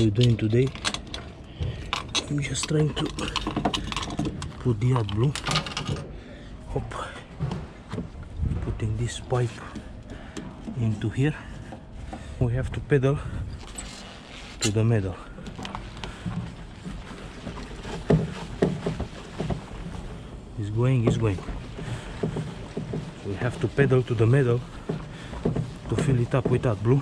we're doing today. I'm just trying to put the AdBlue. Hop. Putting this pipe into here. We have to pedal to the middle. It's going. So we have to pedal to the middle to fill it up with AdBlue.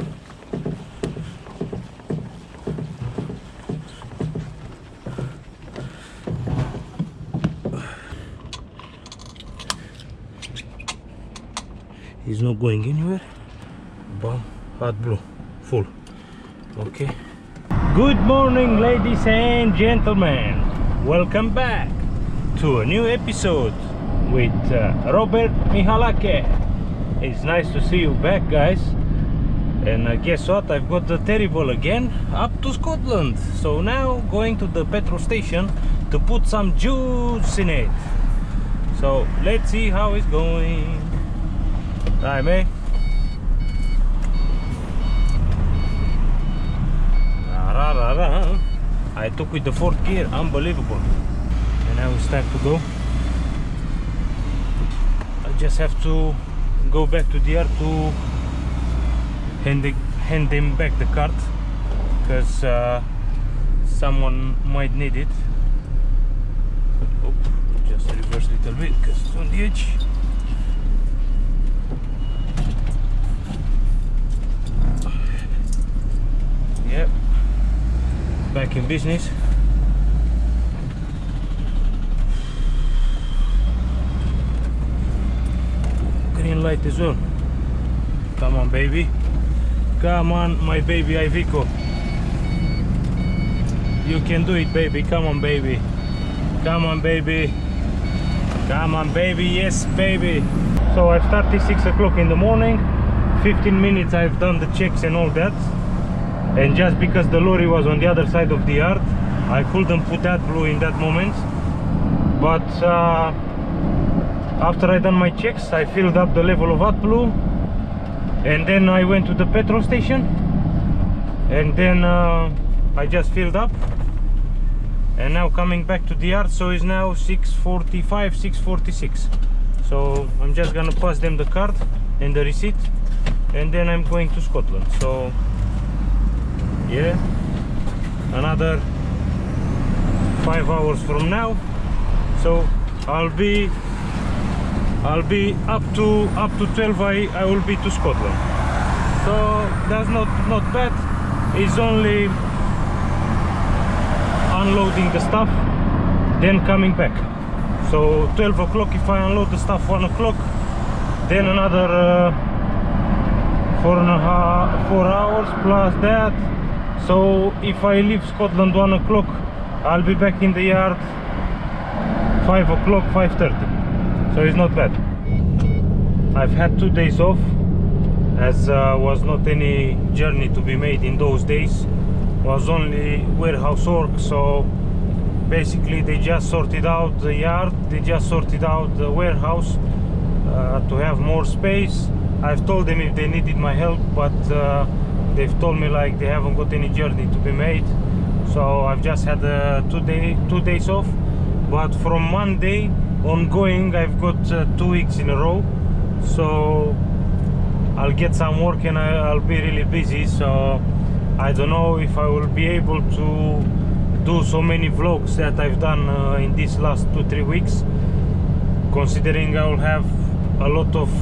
It's not going anywhere. Bam, AdBlue full. Okay. Good morning, ladies and gentlemen. Welcome back to a new episode with Robert Mihalake. It's nice to see you back, guys. And guess what? I've got the terrible again up to Scotland. So now going to the petrol station to put some juice in it. So let's see how it's going. Right, mate. I took with the fourth gear, unbelievable. And now it's time to go. I just have to go back to the yard to hand them back the cart, because someone might need it. Oh, just reverse a little bit because it's on the edge. Yep, back in business. Green light as well. Come on, baby. Come on, my baby Ivico. You can do it, baby. Come on, baby. Come on, baby. Come on, baby. Yes, baby. So I started 6 o'clock in the morning. 15 minutes I've done the checks and all that. And just because the lorry was on the other side of the yard, I couldn't put AdBlue in that moment. But after I done my checks, I filled up the level of AdBlue, and then I went to the petrol station, and then I just filled up, and now coming back to the yard. So it's now 6:45, 6:46. So I'm just gonna pass them the card and the receipt, and then I'm going to Scotland. So yeah, another 5 hours from now, so I'll be up to 12. I will be to Scotland. So that's not bad. It's only unloading the stuff, then coming back. So 12 o'clock, if I unload the stuff 1 o'clock, then another 4 hours plus that. So if I leave Scotland 1 o'clock, I'll be back in the yard 5 o'clock, 5:30. So it's not bad. I've had 2 days off, as was not any journey to be made in those days. Was only warehouse work. So basically they just sorted out the yard, they just sorted out the warehouse to have more space. I've told them if they needed my help, but they've told me like they haven't got any journey to be made. So I've just had 2 days off. But from Monday ongoing, I've got 2 weeks in a row. So I'll get some work and I'll be really busy. So I don't know if I will be able to do so many vlogs that I've done in these last 2-3 weeks, considering I will have a lot of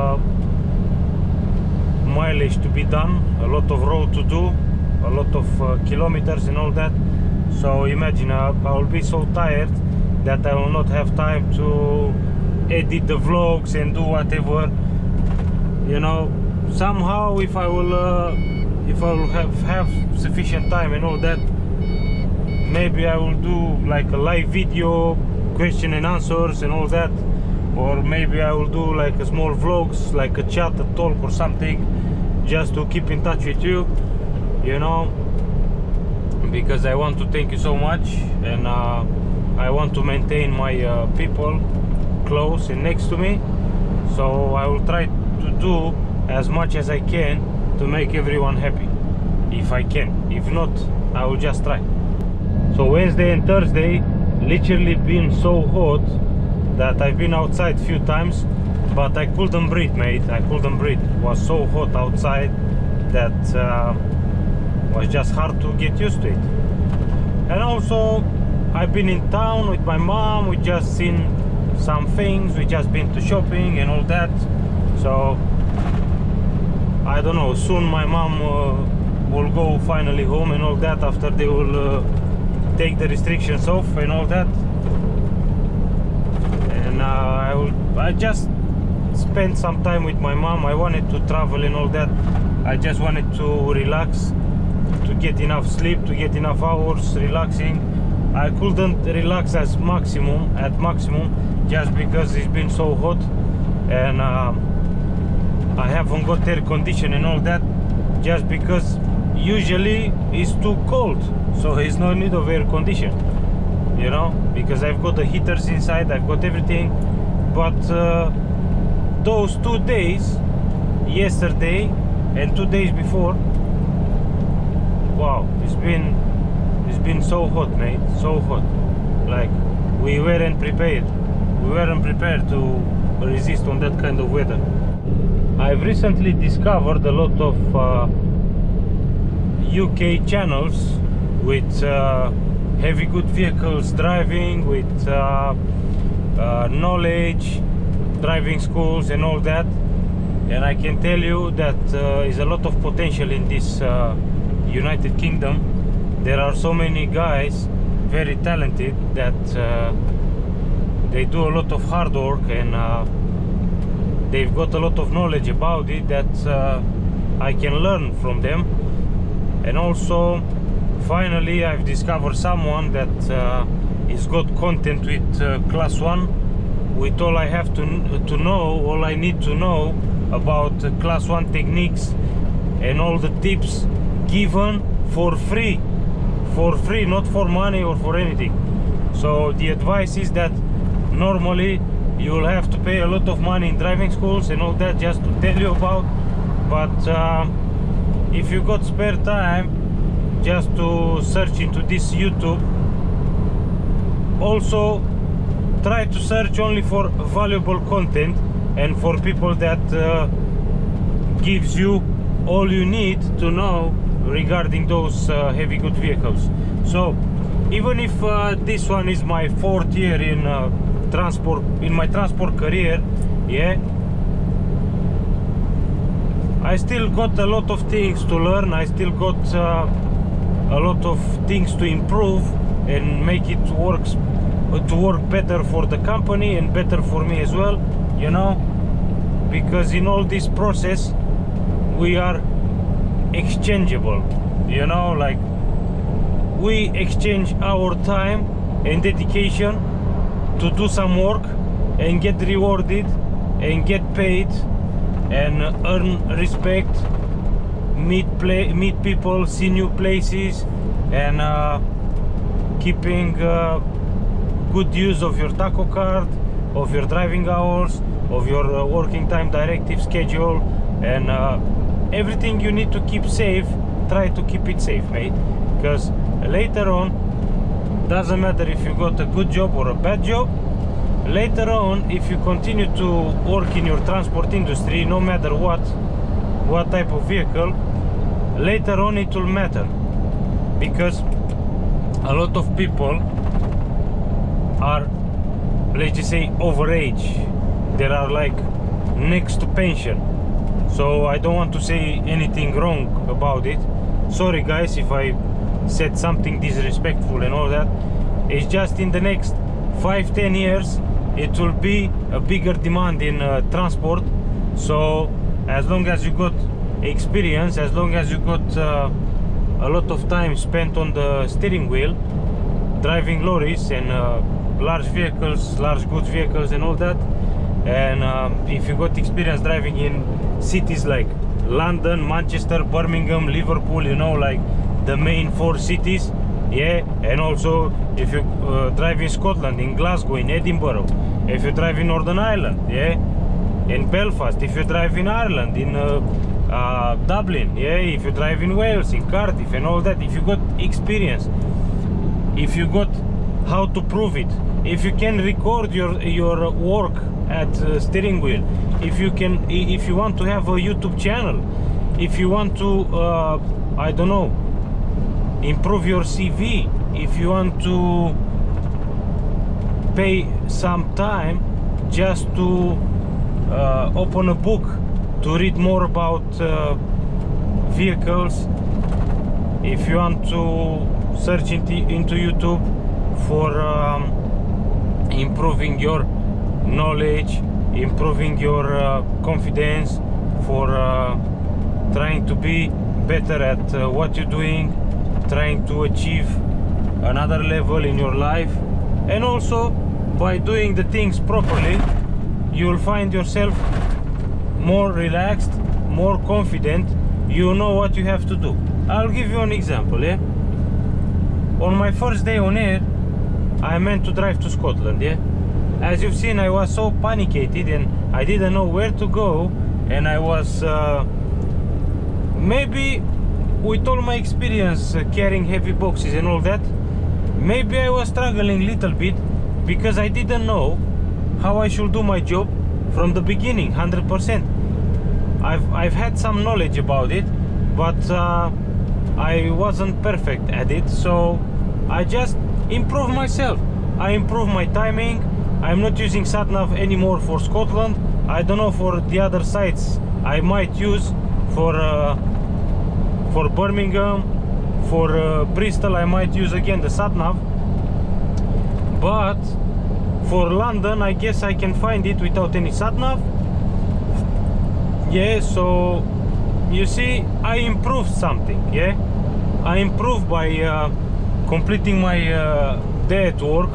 mileage to be done, a lot of road to do, a lot of kilometers and all that. So imagine I will be so tired that I will not have time to edit the vlogs and do whatever, you know. Somehow if I will have sufficient time and all that, maybe I will do like a live video, question and answers and all that, or maybe I will do like a small vlogs, like a chat, a talk or something, just to keep in touch with you, you know, because I want to thank you so much, and I want to maintain my people close and next to me. So I will try to do as much as I can to make everyone happy, if I can. If not, I will just try. So Wednesday and Thursday literally been so hot that I've been outside few times, but I couldn't breathe, mate. I couldn't breathe. It was so hot outside that was just hard to get used to it. And also I've been in town with my mom. We just seen some things, we just been to shopping and all that. So I don't know, soon my mom will go finally home and all that, after they will take the restrictions off and all that. And I just spent some time with my mom. I wanted to travel and all that. I just wanted to relax, to get enough sleep, to get enough hours relaxing. I couldn't relax at maximum just because it's been so hot, and I haven't got air condition and all that, just because usually it's too cold, so there's no need of air condition, you know, because I've got the heaters inside, I've got everything. But those 2 days, yesterday and 2 days before, wow, it's been so hot, mate, so hot. Like, we weren't prepared to resist on that kind of weather. I've recently discovered a lot of UK channels with heavy good vehicles driving, with knowledge, driving schools and all that, and I can tell you that is a lot of potential in this United Kingdom. There are so many guys, very talented, that they do a lot of hard work, and they've got a lot of knowledge about it that I can learn from them. And also, finally, I've discovered someone that is got content with Class 1, with all I have to know, all I need to know about Class 1 techniques and all the tips given for free, not for money or for anything. So the advice is that normally you will have to pay a lot of money in driving schools and all that, just to tell you about. But if you got spare time, just to search into this YouTube. Also try to search only for valuable content and for people that gives you all you need to know regarding those heavy good vehicles. So even if this one is my 4th year in transport, in my transport career, yeah, I still got a lot of things to learn. I still got a lot of things to improve and make it work better for the company and better for me as well, you know, because in all this process we are exchangeable, you know, like we exchange our time and dedication to do some work and get rewarded and get paid and earn respect, meet people, see new places, and keeping good use of your taco card, of your driving hours, of your working time directive schedule, and everything you need to keep safe. Try to keep it safe, mate, because later on, doesn't matter if you got a good job or a bad job, later on, if you continue to work in your transport industry, no matter what type of vehicle, later on it will matter, because a lot of people are, let's just say, overage. They are like next to pension. So I don't want to say anything wrong about it. Sorry guys if I said something disrespectful and all that. It's just in the next 5-10 years it will be a bigger demand in transport. So as long as you got experience, as long as you got a lot of time spent on the steering wheel, driving lorries and large vehicles, large goods vehicles and all that, and if you got experience driving in cities like London, Manchester, Birmingham, Liverpool, you know, like the main 4 cities, yeah, and also if you drive in Scotland, in Glasgow, in Edinburgh, if you drive in Northern Ireland, yeah, in Belfast, if you drive in Ireland, in Dublin, yeah, if you drive in Wales, in Cardiff and all that, if you got experience, if you got how to prove it, if you can record your work at steering wheel, if you want to have a YouTube channel, if you want to I don't know, improve your CV, if you want to pay some time just to open a book to read more about vehicles, if you want to search into YouTube for improving your knowledge, improving your confidence, for trying to be better at what you're doing, trying to achieve another level in your life, and also by doing the things properly, you will find yourself more relaxed, more confident. You know what you have to do. I'll give you an example, yeah? On my first day on air, I meant to drive to Scotland, yeah? As you've seen, I was so panicated and I didn't know where to go, and I was maybe with all my experience carrying heavy boxes and all that, maybe I was struggling a little bit because I didn't know how I should do my job from the beginning 100%. I've had some knowledge about it, but I wasn't perfect at it, so I just improved myself. I improved my timing. I'm not using SatNav anymore for Scotland. I don't know for the other sites. I might use for Birmingham, for Bristol. I might use again the SatNav, but for London, I guess I can find it without any SatNav. Yeah, so you see, I improved something. Yeah, I improved by completing my day at work.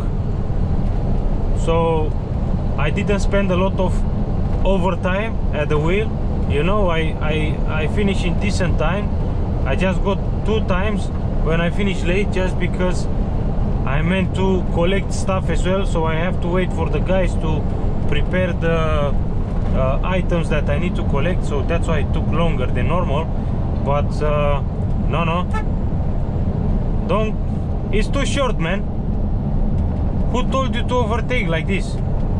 So I didn't spend a lot of overtime at the wheel. You know, I finished in decent time. I just got 2 times when I finished late, just because I meant to collect stuff as well, so I have to wait for the guys to prepare the items that I need to collect, so that's why it took longer than normal. But no, don't, it's too short, man. Who told you to overtake like this?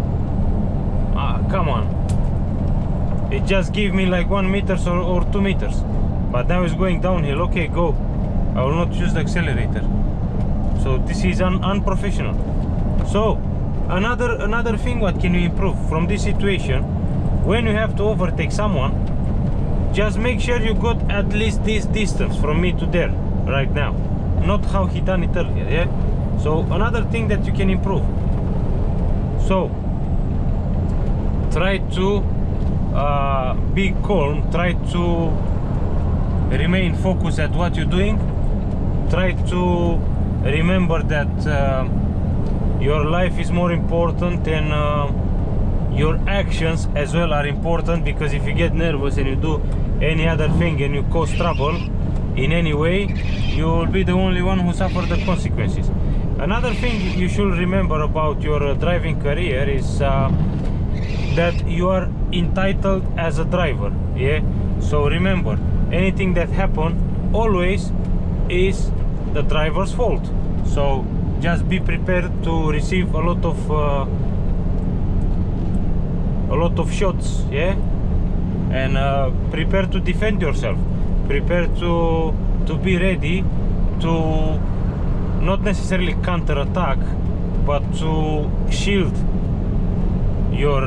Come on. It just gave me like 1 meter or 2 meters, but now it's going downhill. Okay, go. I will not use the accelerator. So this is unprofessional. So another thing, what can you improve from this situation? When you have to overtake someone, just make sure you got at least this distance from me to there right now, not how he done it earlier. Yeah, so another thing that you can improve. So try to be calm, try to remain focused at what you're doing, try to remember that your life is more important, and your actions as well are important, because if you get nervous and you do any other thing and you cause trouble in any way, you will be the only one who suffers the consequences. Another thing you should remember about your driving career is that you are entitled as a driver. Yeah, so remember, anything that happens always is the driver's fault. So just be prepared to receive a lot of shots, yeah, and prepare to defend yourself, prepare to be ready to not necessarily counter-attack, but to shield your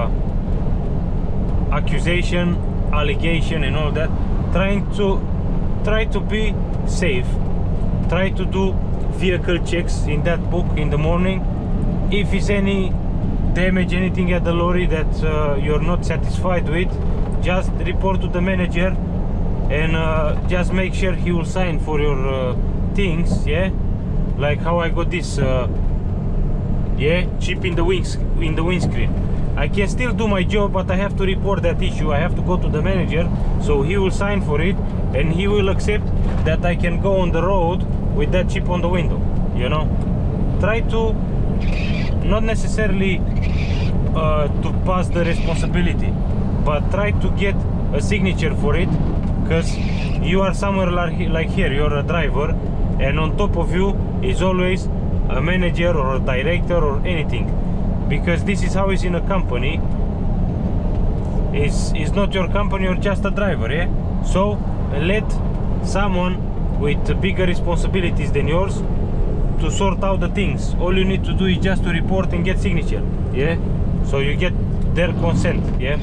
accusation, allegation and all that. Try to be safe, try to do vehicle checks in that book in the morning. If it's any damage, anything at the lorry that you're not satisfied with, just report to the manager, and just make sure he will sign for your things. Yeah, like how I got this yeah, chip in the windscreen. I can still do my job, but I have to report that issue. I have to go to the manager, so he will sign for it, and he will accept that I can go on the road with that chip on the window. You know, try to not necessarily to pass the responsibility, but try to get a signature for it, because you are somewhere like here, you're a driver, and on top of you is always a manager or a director or anything, because this is how it's in a company. It's not your company, you're just a driver, yeah? So let someone with bigger responsibilities than yours to sort out the things. All you need to do is just to report and get signature, yeah? So you get their consent, yeah?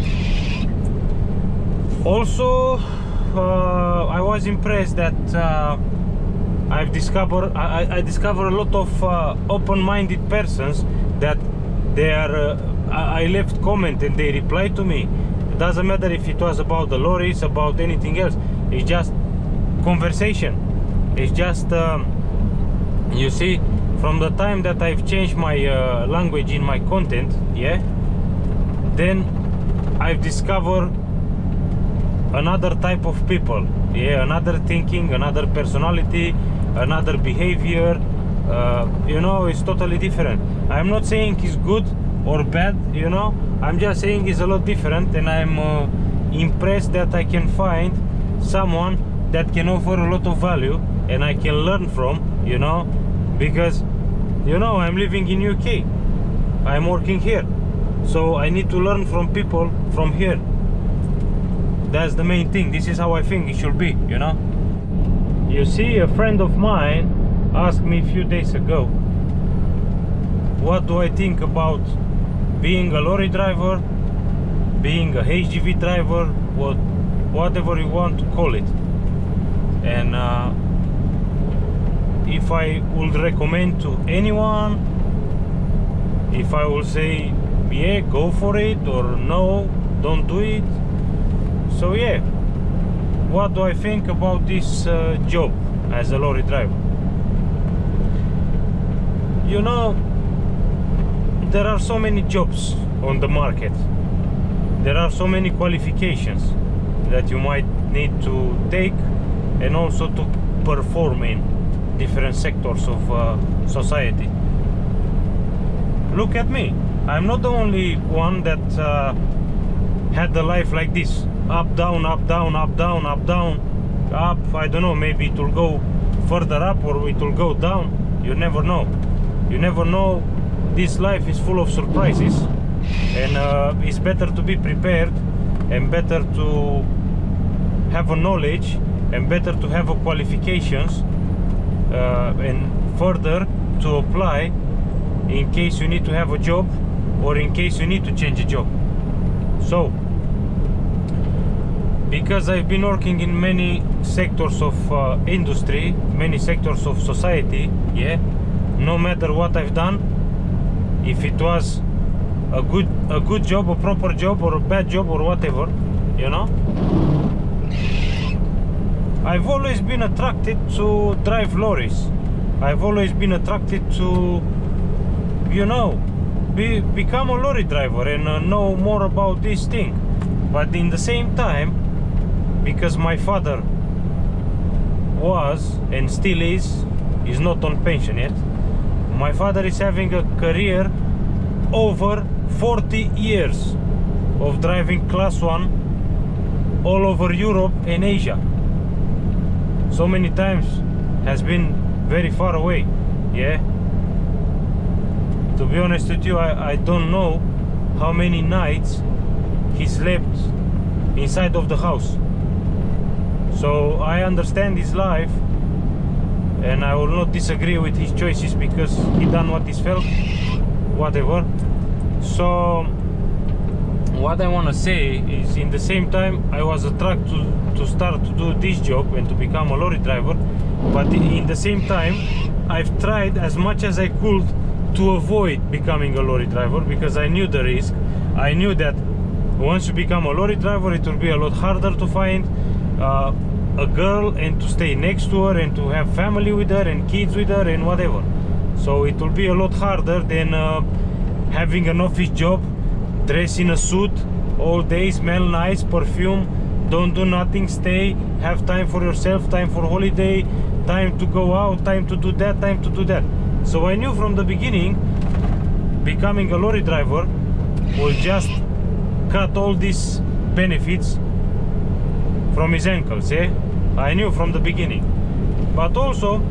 Also, I was impressed that I discovered a lot of open-minded persons that they are. I left comment and they replied to me. It doesn't matter if it was about the lorries, about anything else. It's just conversation. It's just you see, from the time that I've changed my language in my content, yeah, then I've discovered another type of people, yeah, another thinking, another personality, another behavior. You know, it's totally different. I'm not saying it's good or bad, you know, I'm just saying it's a lot different, and I'm impressed that I can find someone that can offer a lot of value and I can learn from, you know, because, you know, I'm living in UK, I'm working here, so I need to learn from people from here. That's the main thing. This is how I think it should be, you know. You see, a friend of mine asked me a few days ago, what do I think about being a lorry driver, being a HGV driver, whatever you want to call it, and if I would recommend to anyone, if I will say, yeah, go for it, or no, don't do it. So yeah, what do I think about this job as a lorry driver? You know, there are so many jobs on the market. There are so many qualifications that you might need to take and also to perform in different sectors of society. Look at me. I'm not the only one that had the life like this. Up, down, up, down, up, down, up, down, up. I don't know, maybe it will go further up or it will go down. You never know. You never know. This life is full of surprises, and it's better to be prepared, and better to have a knowledge, and better to have a qualifications, and further to apply in case you need to have a job or in case you need to change a job. So, because I've been working in many sectors of industry, many sectors of society, yeah, no matter what I've done, if it was a good job, a proper job, or a bad job, or whatever, you know, I've always been attracted to drive lorries. I've always been attracted to, you know, become a lorry driver and know more about this thing. But in the same time, because my father was and still is not on pension yet, my father is having a career over 40 years of driving class 1 all over Europe and Asia. So many times has been very far away, yeah. To be honest with you, I don't know how many nights he slept inside of the house. So I understand his life, and I will not disagree with his choices because he done what he felt, whatever. So what I want to say is, in the same time, I was attracted to start to do this job and to become a lorry driver, but in the same time I've tried as much as I could to avoid becoming a lorry driver, because I knew the risk. I knew that once you become a lorry driver, it will be a lot harder to find a girl and to stay next to her and to have family with her and kids with her and whatever. So it will be a lot harder than having an office job, dress in a suit all day, smell nice, perfume, don't do nothing, stay, have time for yourself, time for holiday, time to go out, time to do that, time to do that. So I knew from the beginning becoming a lorry driver will just cut all these benefits from his ankles, eh? I knew from the beginning. But also,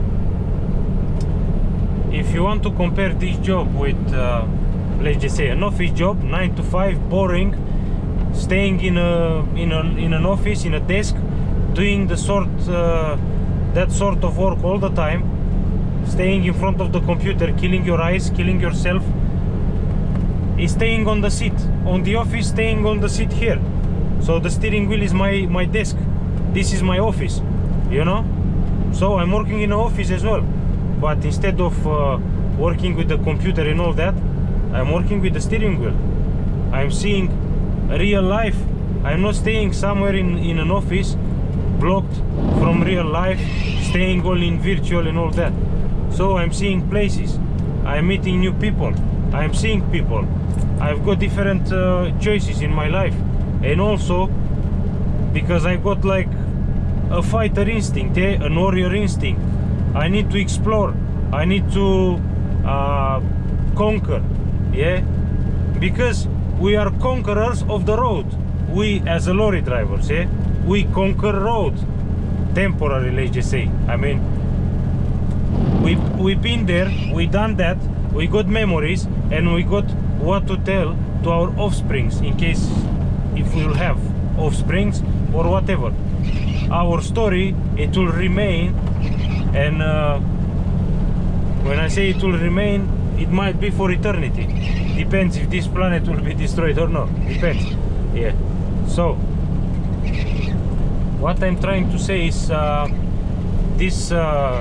if you want to compare this job with, let's just say, an office job, 9 to 5, boring, staying in an office, in a desk, doing that sort of work all the time, staying in front of the computer, killing your eyes, killing yourself, is staying on the seat. On the office, staying on the seat here. So the steering wheel is my desk. This is my office, you know? So I'm working in an office as well. But instead of working with the computer and all that, I'm working with the steering wheel. I'm seeing real life. I'm not staying somewhere in an office, blocked from real life, staying all in virtual and all that. So I'm seeing places, I'm meeting new people, I'm seeing people. I've got different choices in my life. And also, because I got like a fighter instinct, an warrior instinct. I need to explore, I need to conquer, yeah? Because we are conquerors of the road. We as a lorry drivers, yeah? We conquer road, temporarily, let's just say. I mean, we've been there, we done that, we got memories, and we got what to tell to our offsprings, in case if we'll have offsprings or whatever. Our story, it will remain, and when I say it will remain, it might be for eternity. Depends if this planet will be destroyed or not. Depends. Yeah. So what I'm trying to say is this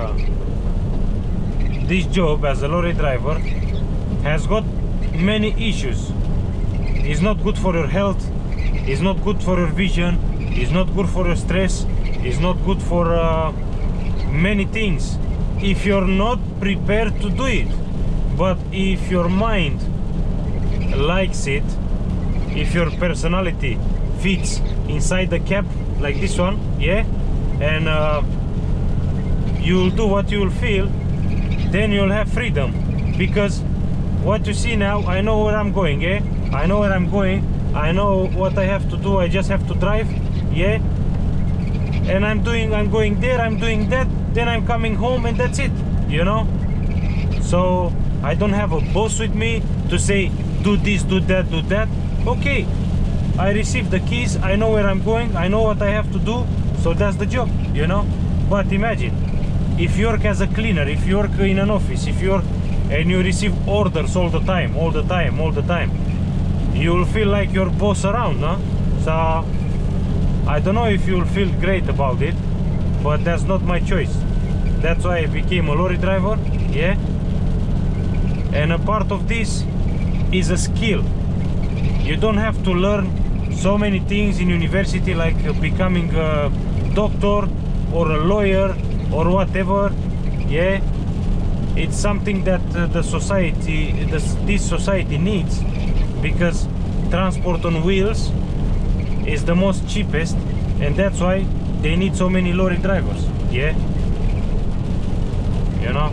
job as a lorry driver has got many issues. It's not good for your health, it's not good for your vision, it's not good for your stress, it's not good for many things if you're not prepared to do it. But if your mind likes it, if your personality fits inside the cab like this one, yeah, and you'll do what you will feel, then you'll have freedom. Because what you see now, I know where I'm going, yeah, I know where I'm going, I know what I have to do, I just have to drive, yeah, and I'm going there, I'm doing that, then I'm coming home, and that's it, you know. So I don't have a boss with me to say do this, do that, do that. Okay, I received the keys, I know where I'm going, I know what I have to do, so that's the job, you know. But imagine if you work as a cleaner, if you work in an office, if you work and you receive orders all the time, you'll feel like your boss around, no? So I don't know if you'll feel great about it, but that's not my choice. That's why I became a lorry driver, yeah. And a part of this is a skill. You don't have to learn so many things in university, like becoming a doctor or a lawyer or whatever, yeah. It's something that the society, this society needs, because transport on wheels is the most cheapest, and that's why they need so many lorry drivers, yeah, you know.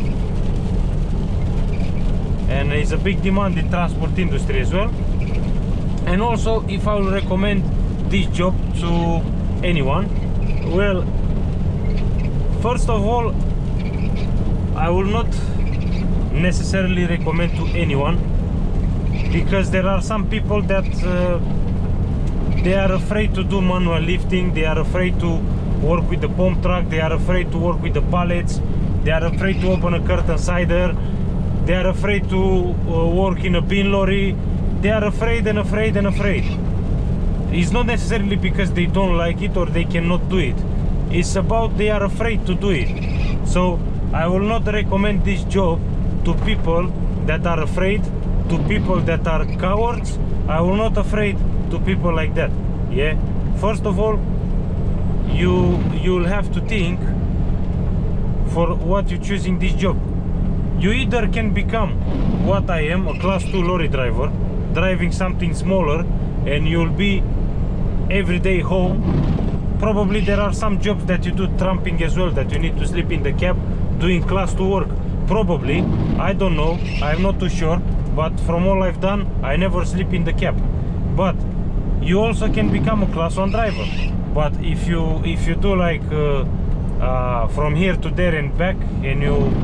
And it's a big demand in transport industry as well. And also, if I will recommend this job to anyone, well, first of all, I will not necessarily recommend to anyone, because there are some people that they are afraid to do manual lifting, they are afraid to work with the pump truck, they are afraid to work with the pallets, they are afraid to open a curtain cider, they are afraid to work in a bin lorry. They are afraid and afraid and afraid. It's not necessarily because they don't like it or they cannot do it. It's about they are afraid to do it. So I will not recommend this job to people that are afraid, to people that are cowards. I will not afraid to people like that, yeah. First of all, you'll have to think for what you're choosing this job. You either can become what I am, a class 2 lorry driver, driving something smaller, and you'll be every day home. Probably there are some jobs that you do tramping as well, that you need to sleep in the cab doing class 2 work. Probably, I don't know, I'm not too sure, but from all I've done, I never sleep in the cab. But you also can become a class 1 driver. But if you do like from here to there and back, and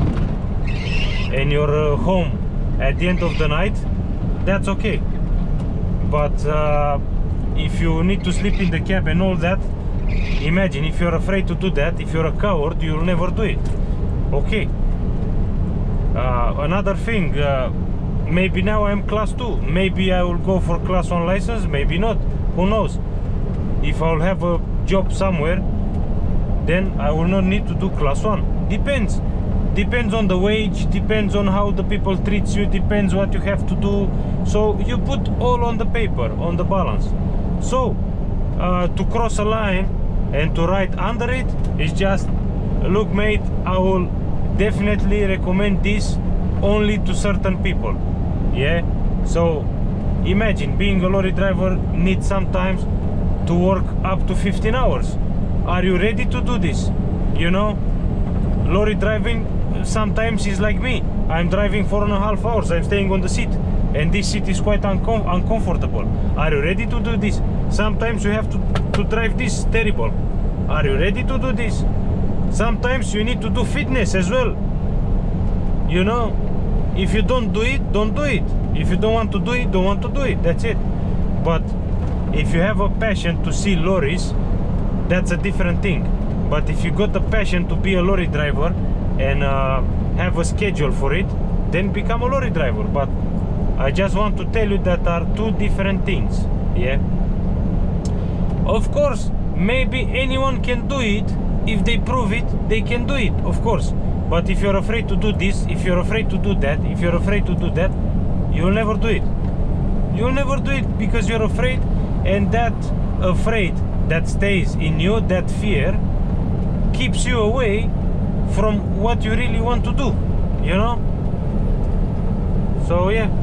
you're home at the end of the night, that's okay. But if you need to sleep in the cab and all that, imagine if you're afraid to do that, if you're a coward, you'll never do it. Okay. Another thing, maybe now I'm class 2, maybe I will go for class 1 license, maybe not, who knows. If I'll have a job somewhere, then I will not need to do class 1. Depends on the wage, depends on how the people treat you, depends what you have to do. So you put all on the paper, on the balance. So to cross a line and to ride under it is just, look mate, I will definitely recommend this only to certain people. Yeah, so imagine being a lorry driver needs sometimes to work up to 15 hours. Are you ready to do this? You know, lorry driving sometimes is like me. I'm driving 4.5 hours, I'm staying on the seat, and this seat is quite uncomfortable. Are you ready to do this? Sometimes you have to drive this terrible. Are you ready to do this? Sometimes you need to do fitness as well. You know, if you don't do it, don't do it. If you don't want to do it, don't want to do it. That's it. But if you have a passion to see lorries, that's a different thing. But if you got the passion to be a lorry driver and have a schedule for it, then become a lorry driver. But I just want to tell you that are two different things. Yeah. Of course, maybe anyone can do it. If they prove it, they can do it, of course. But if you're afraid to do this, if you're afraid to do that, if you're afraid to do that, you'll never do it. You'll never do it because you're afraid, and that afraid that stays in you, that fear, keeps you away from what you really want to do, you know? So yeah,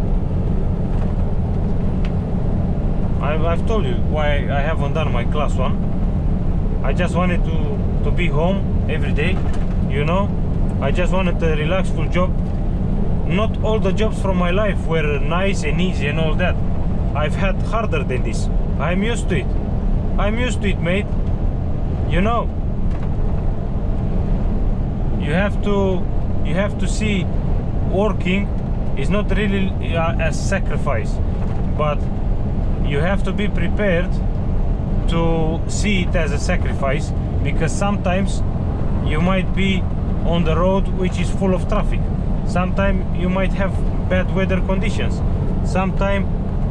I've told you why I haven't done my class 1. I just wanted to be home every day, you know. I just wanted a relaxful job. Not all the jobs from my life were nice and easy and all that. I've had harder than this. I'm used to it. I'm used to it, mate. You know, you have to see working is not really a sacrifice, but you have to be prepared to see it as a sacrifice, because sometimes you might be on the road which is full of traffic. Sometimes you might have bad weather conditions. Sometimes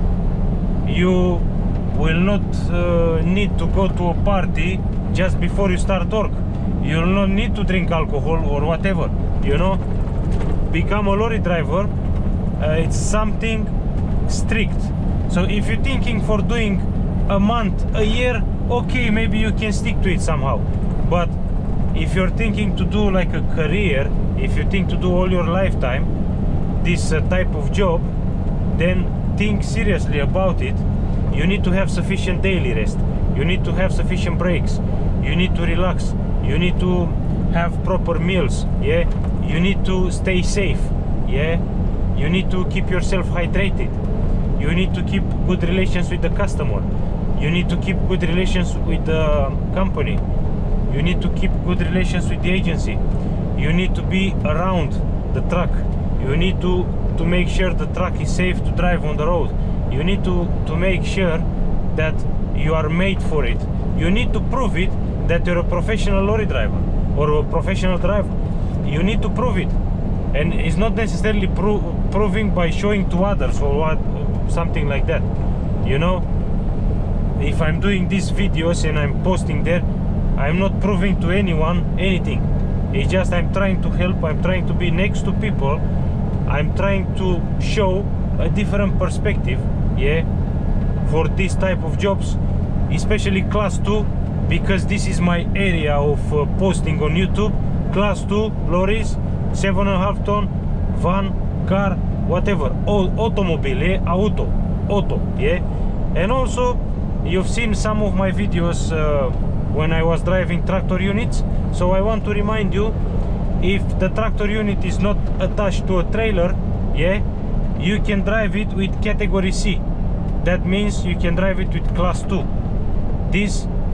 you will not need to go to a party just before you start work. You'll not need to drink alcohol or whatever, you know. Become a lorry driver, it's something strict. So if you're thinking for doing a month, a year, okay, maybe you can stick to it somehow. But if you're thinking to do like a career, if you think to do all your lifetime this type of job, then think seriously about it. You need to have sufficient daily rest, you need to have sufficient breaks, you need to relax, you need to have proper meals, yeah, you need to stay safe, yeah, you need to keep yourself hydrated, you need to keep good relations with the customer, you need to keep good relations with the company, you need to keep good relations with the agency, you need to be around the truck, you need to make sure the truck is safe to drive on the road, you need to make sure that you are made for it, you need to prove it that you're a professional lorry driver or a professional driver. You need to prove it, and it's not necessarily proving by showing to others or what, something like that, you know. If I'm doing these videos and I'm posting there, I'm not proving to anyone anything. It's just I'm trying to help, I'm trying to be next to people, I'm trying to show a different perspective, yeah, for this type of jobs, especially class 2, because this is my area of posting on YouTube. Class 2 lorries, 7.5 ton, van, car, whatever, automobile, yeah? auto, yeah. And also you've seen some of my videos when I was driving tractor units, so I want to remind you, if the tractor unit is not attached to a trailer, yeah, you can drive it with category C. That means you can drive it with class 2. This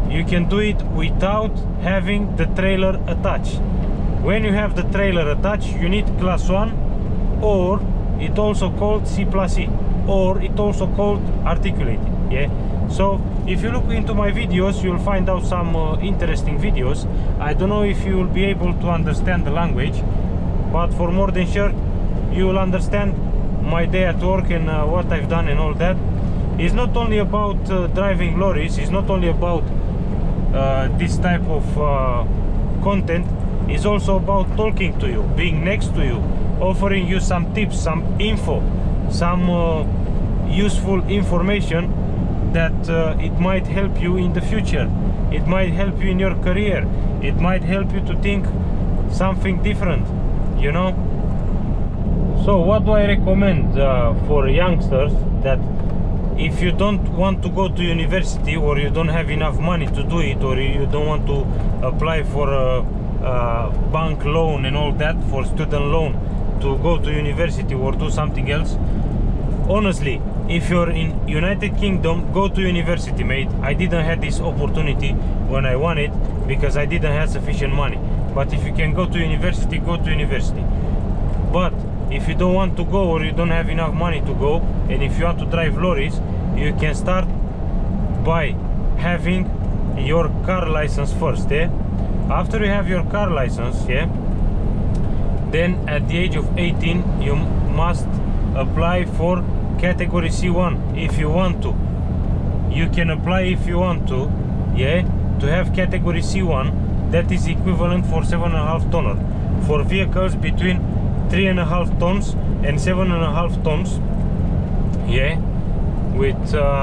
you can do it without having the trailer attached. When you have the trailer attached, you need class 1, or it also called C+E, or it also called articulated. Yeah, so if you look into my videos, you'll find out some interesting videos. I don't know if you will be able to understand the language, but for more than sure you will understand my day at work and what I've done and all that. It's not only about driving lorries, it's not only about this type of content. It's also about talking to you, being next to you, offering you some tips, some info, some useful information that it might help you in the future. It might help you in your career. It might help you to think something different, you know. So what do I recommend for youngsters? That if you don't want to go to university, or you don't have enough money to do it, or you don't want to apply for a bank loan and all that, for student loan to go to university or do something else, honestly, if you're in United Kingdom, go to university, mate. I didn't have this opportunity when I wanted because I didn't have sufficient money. But if you can go to university, go to university. But if you don't want to go, or you don't have enough money to go, and if you want to drive lorries, you can start by having your car license first. Yeah? After you have your car license, yeah, then at the age of 18 you must apply for category C1 if you want to. You can apply if you want to, yeah, to have category C1. That is equivalent for 7.5 tonner for vehicles between 3.5 tons and 7.5 tons, yeah, with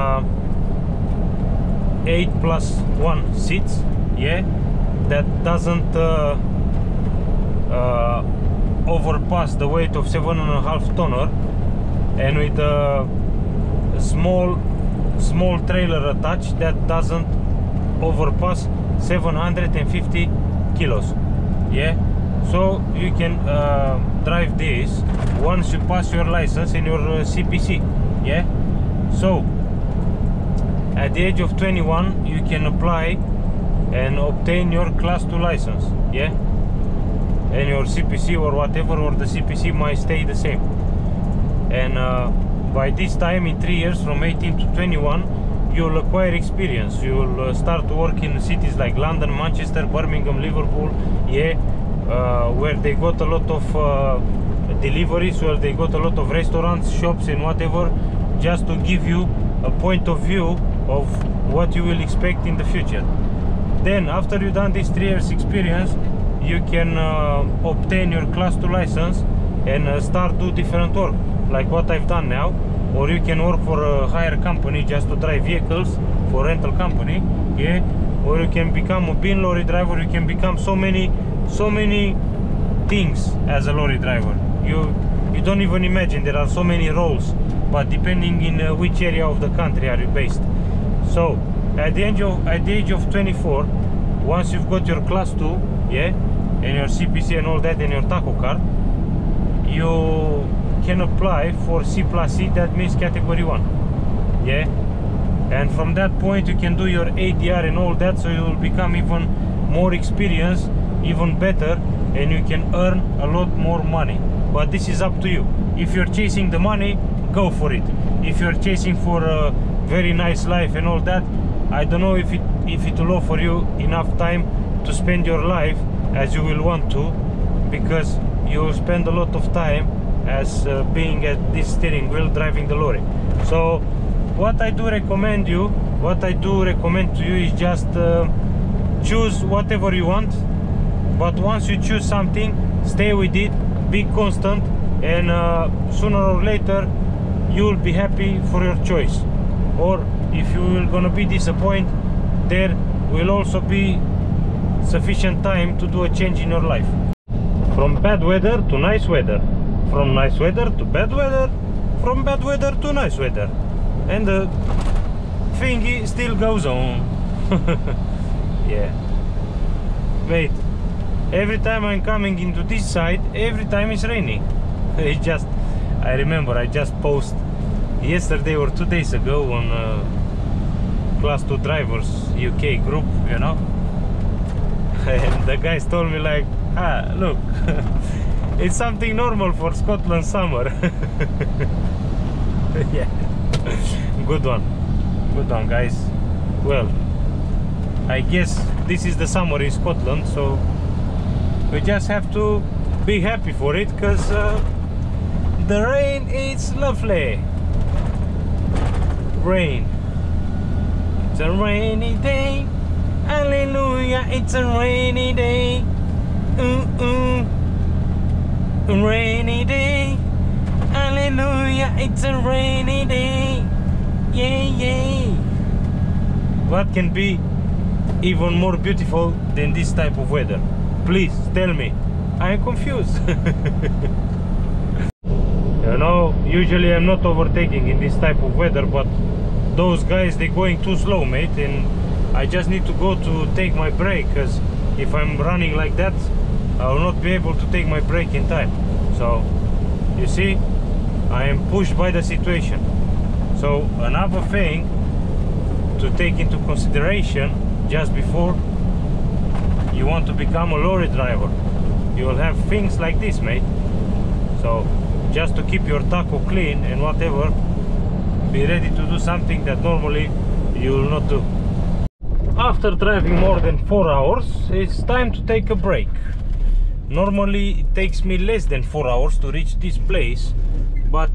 8+1 seats, yeah, that doesn't overpass the weight of 7.5 tonner, and with a small trailer attached that doesn't overpass 750 kilos, yeah. So you can drive this once you pass your license and your CPC, yeah. So at the age of 21 you can apply and obtain your class 2 license, yeah, and your CPC or whatever, or the CPC might stay the same. And by this time, in 3 years, from 18 to 21, you'll acquire experience. You'll start to work in cities like London, Manchester, Birmingham, Liverpool, yeah, where they got a lot of deliveries, where they got a lot of restaurants, shops and whatever, just to give you a point of view of what you will expect in the future. Then after you've done this 3 years experience, you can obtain your class 2 license and start do different work like what I've done now. Or you can work for a hire company just to drive vehicles for rental company, yeah. Or you can become a bin lorry driver. You can become so many things as a lorry driver. You don't even imagine. There are so many roles, but depending in which area of the country are you based. So at the age of 24, once you've got your class 2, yeah, and your CPC and all that, and your tacho card, you can apply for C+E, that means category 1, yeah. And from that point you can do your ADR and all that, so you will become even more experienced, even better, and you can earn a lot more money. But this is up to you. If you're chasing the money, go for it. If you're chasing for a very nice life and all that, I don't know if it will offer you enough time to spend your life as you will want to, because you will spend a lot of time as being at this steering wheel driving the lorry. So what I do recommend to you is just choose whatever you want, but once you choose something, stay with it, be constant, and sooner or later you will be happy for your choice. Or if you will gonna be disappointed, there will also be sufficient time to do a change in your life. From bad weather to nice weather, from nice weather to bad weather, from bad weather to nice weather, and the thingy still goes on. Yeah, wait, every time I'm coming into this side, every time it's raining. It's just, I remember I just posted yesterday or 2 days ago on class 2 drivers UK group, you know. And the guys told me like, look, it's something normal for Scotland summer. Yeah, good one guys. Well, I guess this is the summer in Scotland, so we just have to be happy for it, because the rain is lovely. Rain, it's a rainy day, hallelujah, it's a rainy day. Rainy day, hallelujah, it's a rainy day. Yay, yay. What can be even more beautiful than this type of weather? Please tell me, I'm confused. You know, usually I'm not overtaking in this type of weather, but those guys, they're going too slow, mate, and I just need to go to take my break, because if I'm running like that, I will not be able to take my break in time. So you see, I am pushed by the situation. So another thing to take into consideration just before you want to become a lorry driver, you will have things like this, mate. So just to keep your taco clean and whatever, be ready to do something that normally you will not do. After driving more than 4 hours, it's time to take a break. Normally it takes me less than 4 hours to reach this place, but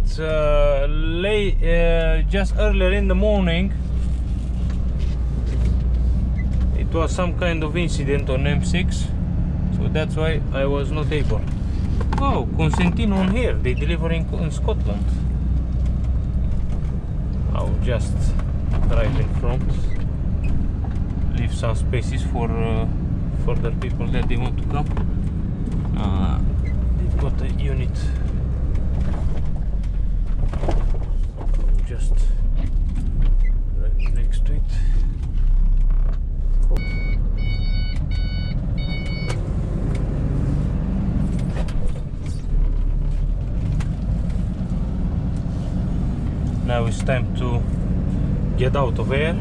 just earlier in the morning it was some kind of incident on M6, so that's why I was not able. Oh, Constantino on here, they deliver in Scotland. I'll just drive in front, leave some spaces for further people that they want to come. They've got a unit. I'll just right next to it. Now it's time to get out of here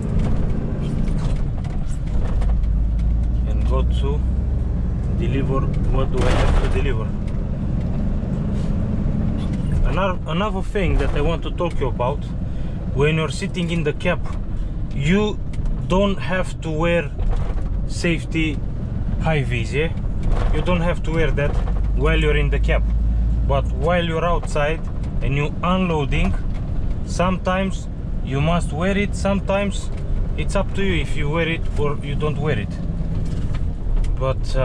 and go to deliver what do I have to deliver. Another thing that I want to talk to you about, when you're sitting in the cab, you don't have to wear safety high vis, yeah? You don't have to wear that while you're in the cab, but while you're outside and you're unloading, sometimes you must wear it, sometimes it's up to you if you wear it or you don't wear it. But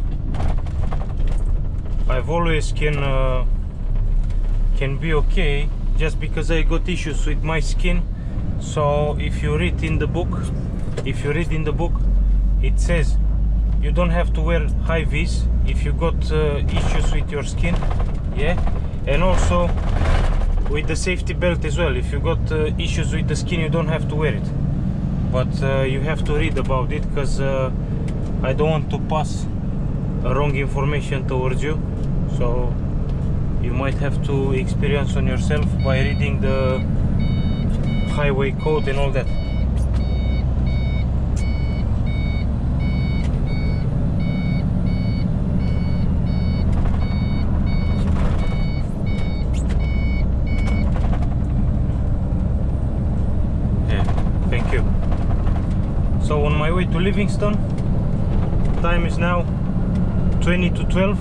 I've always can be okay, just because I got issues with my skin. So if you read in the book, it says you don't have to wear high vis if you got issues with your skin, yeah. And also with the safety belt as well, if you got issues with the skin, you don't have to wear it, but you have to read about it, because I don't want to pass wrong information towards you. So you might have to experience on yourself by reading the highway code and all that. Thank you. So on my way to Livingston, time is now 20 to 12.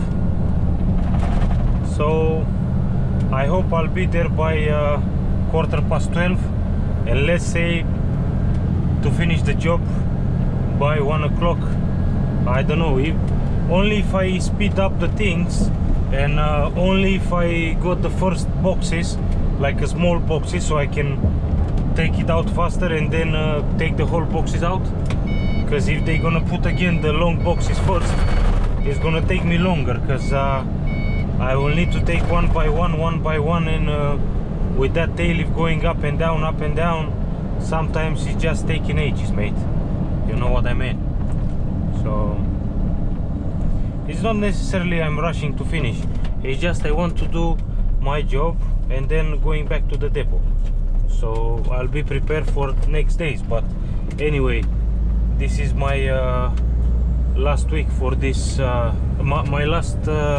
So I hope I'll be there by 12:15, and let's say to finish the job by 1 o'clock. I don't know, only if I speed up the things, and only if I got the first boxes, like a small boxes, so I can take it out faster and then take the whole boxes out. Because if they're gonna put again the long boxes first, it's gonna take me longer, because I will need to take one by one, and with that tail lift going up and down, sometimes it's just taking ages, mate. You know what I mean? So it's not necessarily I'm rushing to finish, it's just I want to do my job and then going back to the depot. so I'll be prepared for next days. But anyway, this is my last week for this my last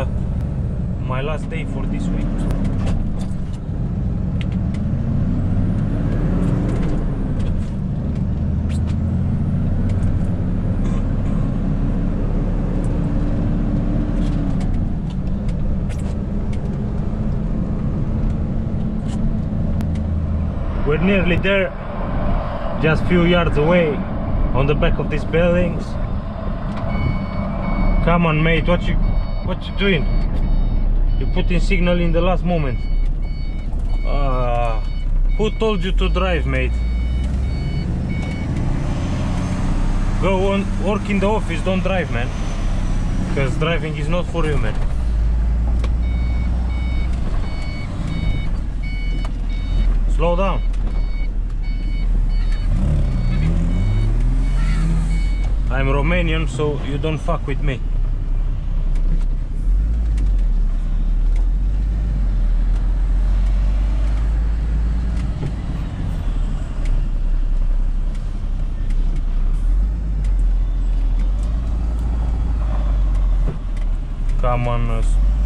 day for this week. We're nearly there, just a few yards away on the back of these buildings. Come on, mate, what you doing? You putting signal in the last moment. Who told you to drive, mate? Go on, work in the office, don't drive, man. Because driving is not for you, man. Slow down. I'm Romanian, so you don't fuck with me. Come on.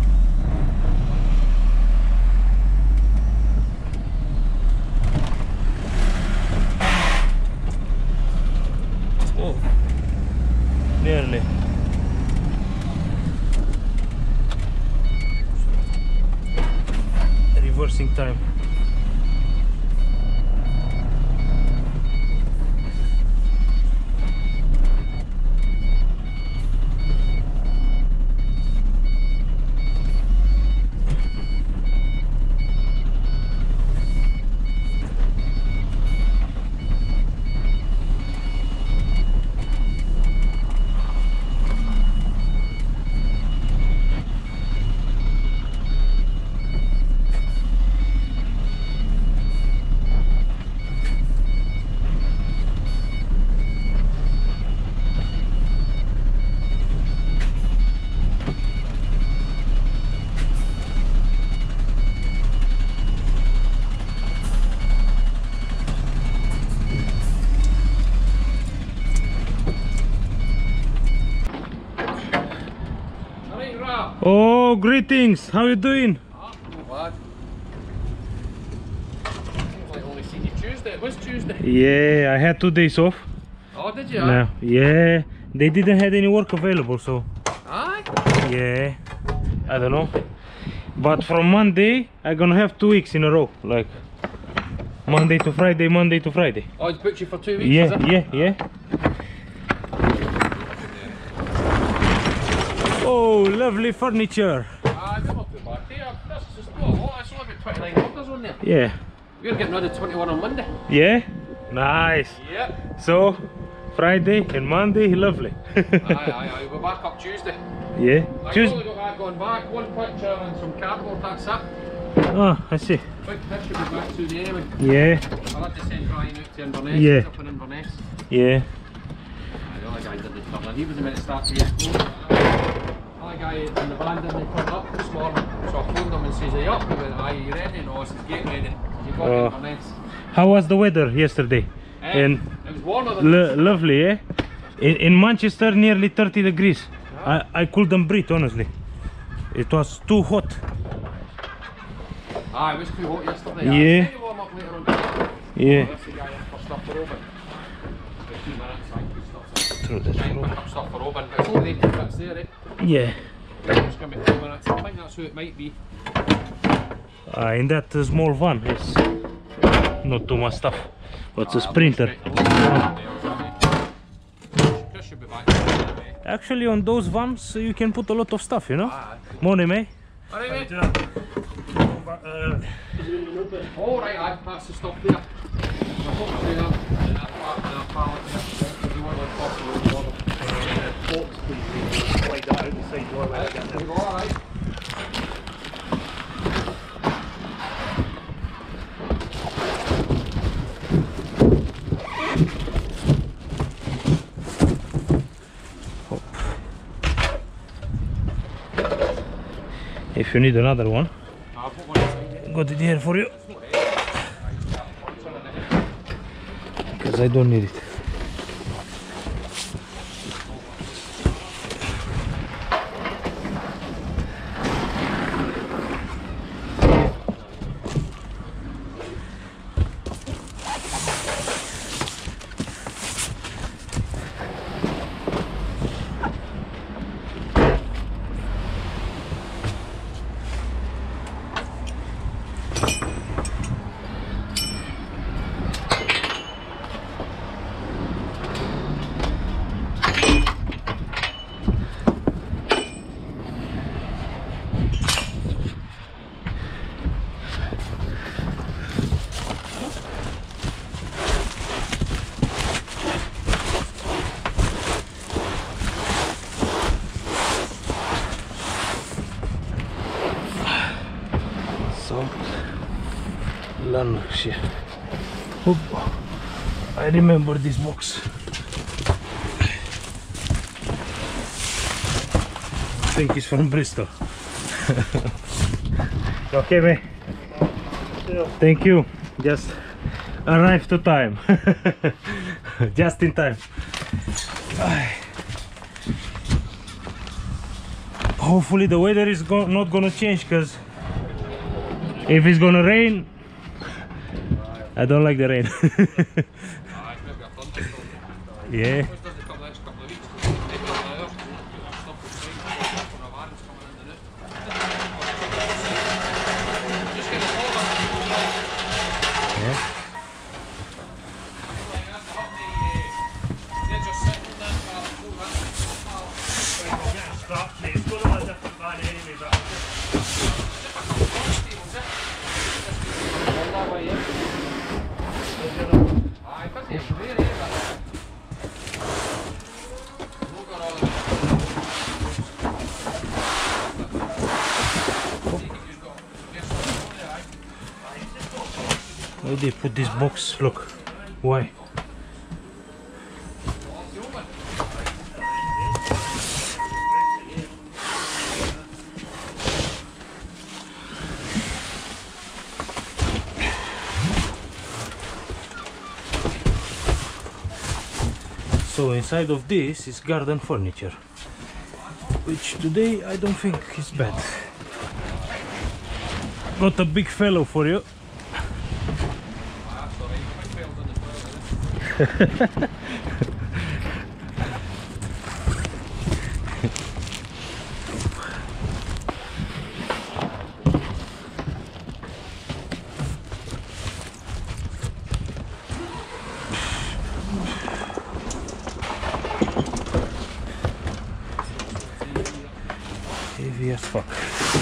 Oh, nearly. Reversing time. Oh, greetings! How you doing? Ah, not bad. Seems like I only seen you Tuesday. It was Tuesday. Yeah, I had 2 days off. Oh, did you? No, yeah, they didn't have any work available, so Aye? yeah, I don't know. But from Monday, I'm gonna have 2 weeks in a row, like Monday to Friday, Monday to Friday. Oh, it's booked you for 2 weeks, Yeah, is it? yeah. Oh, lovely furniture. Aye, they're not too bad. That's just not a lot. It's only about 29 orders on there. Yeah. We're getting rid of 21 on Monday. Yeah? Nice. Yeah. So, Friday and Monday, lovely. aye. We're back up Tuesday. Yeah. I've Tuesday. only got that going back. One picture and some cardboard, that's it. Oh, I see. Big fish should be back soon anyway. Yeah. I'll have to send Ryan out to Inverness. Yeah. Up in Inverness. Yeah. The other guy didn't turn in. He was meant to start to get close. The other guy in the van didn't turn up this morning. So I phoned him and says, "Are you up?" He went, "Aye, you ready?" No, I said, "Get ready." He got to Inverness. How was the weather yesterday? It was warmer than Lovely, eh? In Manchester, nearly 30 degrees. Yeah. I couldn't breathe, honestly. It was too hot. Aye, it was too hot yesterday. Yeah. It's warm up later on today. Yeah. That's the guy in for stuff for Oban. 15 minutes, I put stuff. Through this Try and pick up stuff for Oban. It's only 8 minutes there, eh? Yeah. It's going to be 2 minutes. I think that's who it might be. In that small van, it's not too much stuff. What's a Sprinter? Chris should be back anyway. Actually, on those vans, you can put a lot of stuff, you know? Aye. Morning, mate. Alright, mate. Oh, right, aye, that's the stuff there. I hope there, and that pallet there. If you want to talk to the water. Box, please. Slide that out the side door when I get there. Alright. If you need another one, I've got one inside. got it here for you. because I don't need it. Lanarkshire. I remember this box. I think it's from Bristol. Okay, mate. Thank you. Just arrived to time. Just in time. Hopefully the weather is not gonna change, because if it's gonna rain, I don't like the rain. Yeah. Why they put this box? Look, why? So inside of this is garden furniture, which today I don't think is bad. Got a big fellow for you. Heavy as fuck.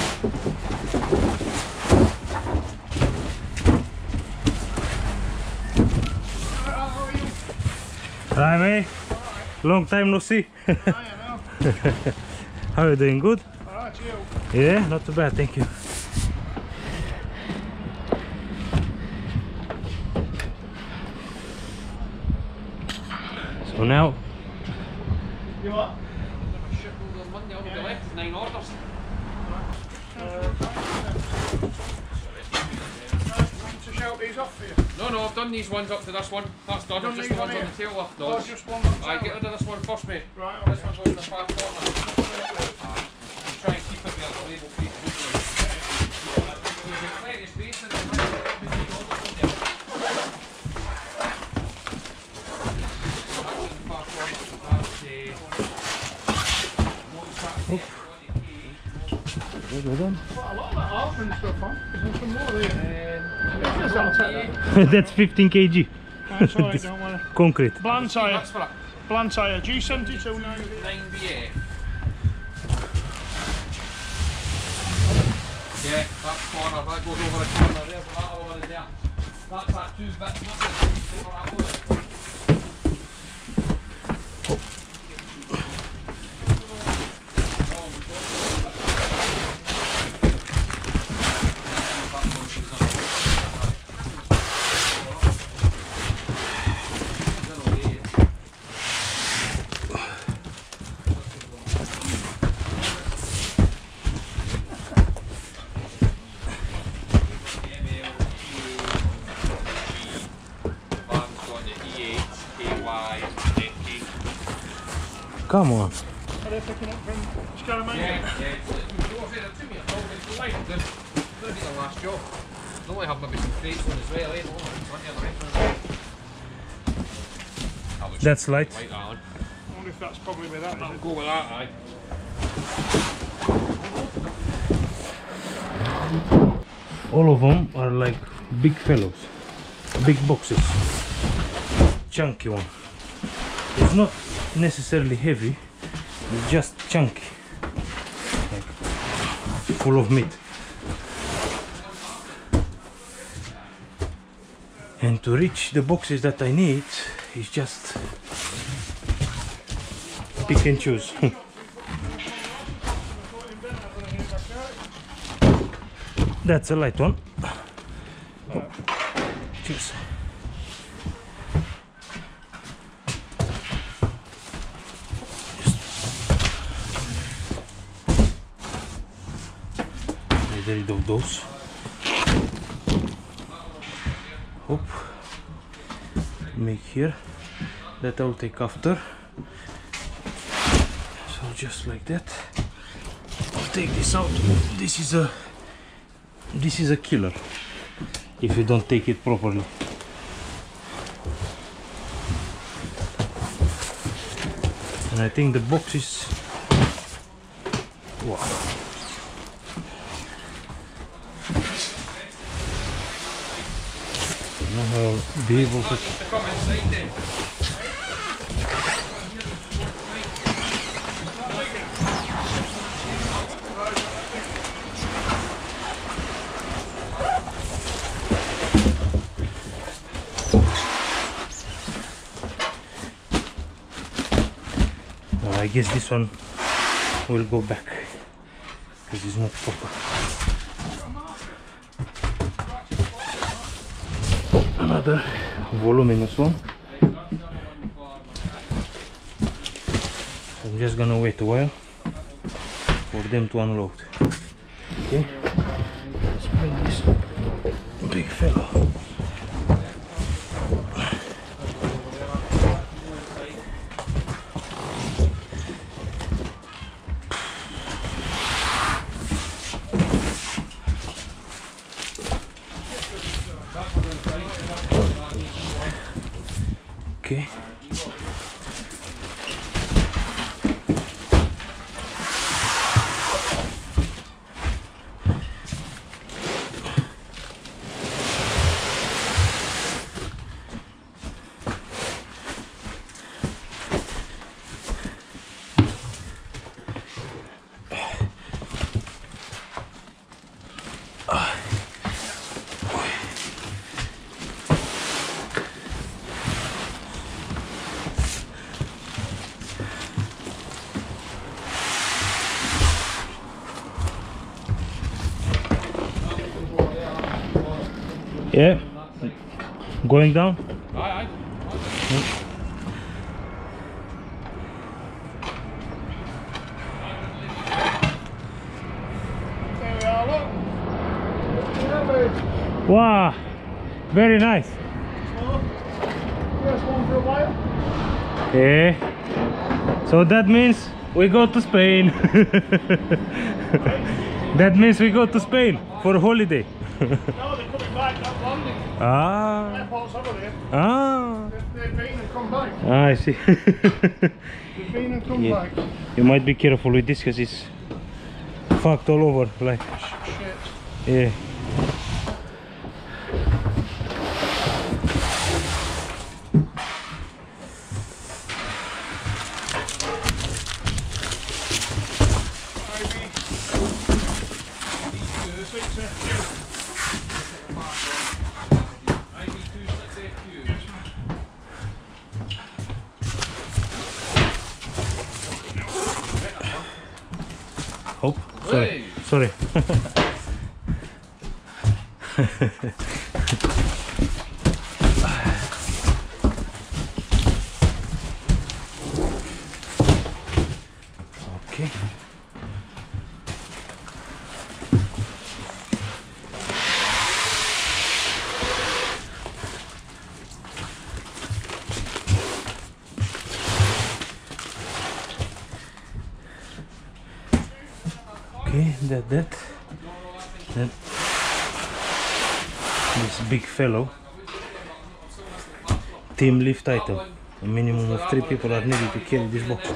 Hi mate, long time no see. How are you doing? Good? Alright, you? Yeah, not too bad, thank you. So now, You what? To shout these off for you? No, I've done these ones up to this one. That's done. Done Just these the ones on on the tail left. No, Oh, just one on the I tail. get rid of this one first, mate. Right, This okay. one goes in the far corner. Try and keep it there, label free. There's plenty of space in there. Quite a lot of that Altman stuff on. There's some more there. Yes, I'll take that. that's 15 kg That's alright, don't worry. concrete. Blantyre. That's for it. Blantyre. G72 now. 9BA. Yeah, that corner, that goes over the corner there, but that one is there. That's that 2 bits missing over that one. Come on. Are they picking up from Scaramanga? Yeah, it's gonna be the last job. They only have maybe some crates on as well, eh? That's light. Like that one. I wonder if that's probably where that is. I'll go with that, aye. All of them are like big fellows, big boxes, chunky one. It's not necessarily heavy, it's just chunky, like full of meat. And to reach the boxes that I need is just pick and choose. That's a light one. Oh. Cheers. Get rid of those. Hop. Make here. That I'll take after. So just like that. I'll take this out. This is a killer if you don't take it properly. And I think the box is wow. Now I'll be able to I guess this one will go back because it's not proper. Another voluminous one. I'm just gonna wait a while for them to unload. Okay, let's bring this big fellow. Okay. Yeah, going down. Aye, aye. There we are, look. Wow, very nice. First one for a while. Yeah. So that means we go to Spain. That means we go to Spain for a holiday. No, they're coming back, not landing. Ah. Airport's over there. Ah. They've been and come back. I see. They've been and come Yeah. back. You might be careful with this because it's fucked all over. Like, Shit. yeah. Hope. Sorry. Hey. Sorry. Okay. Okay, that. Then this big fellow. Team lift item. A minimum of 3 people are needed to carry this box.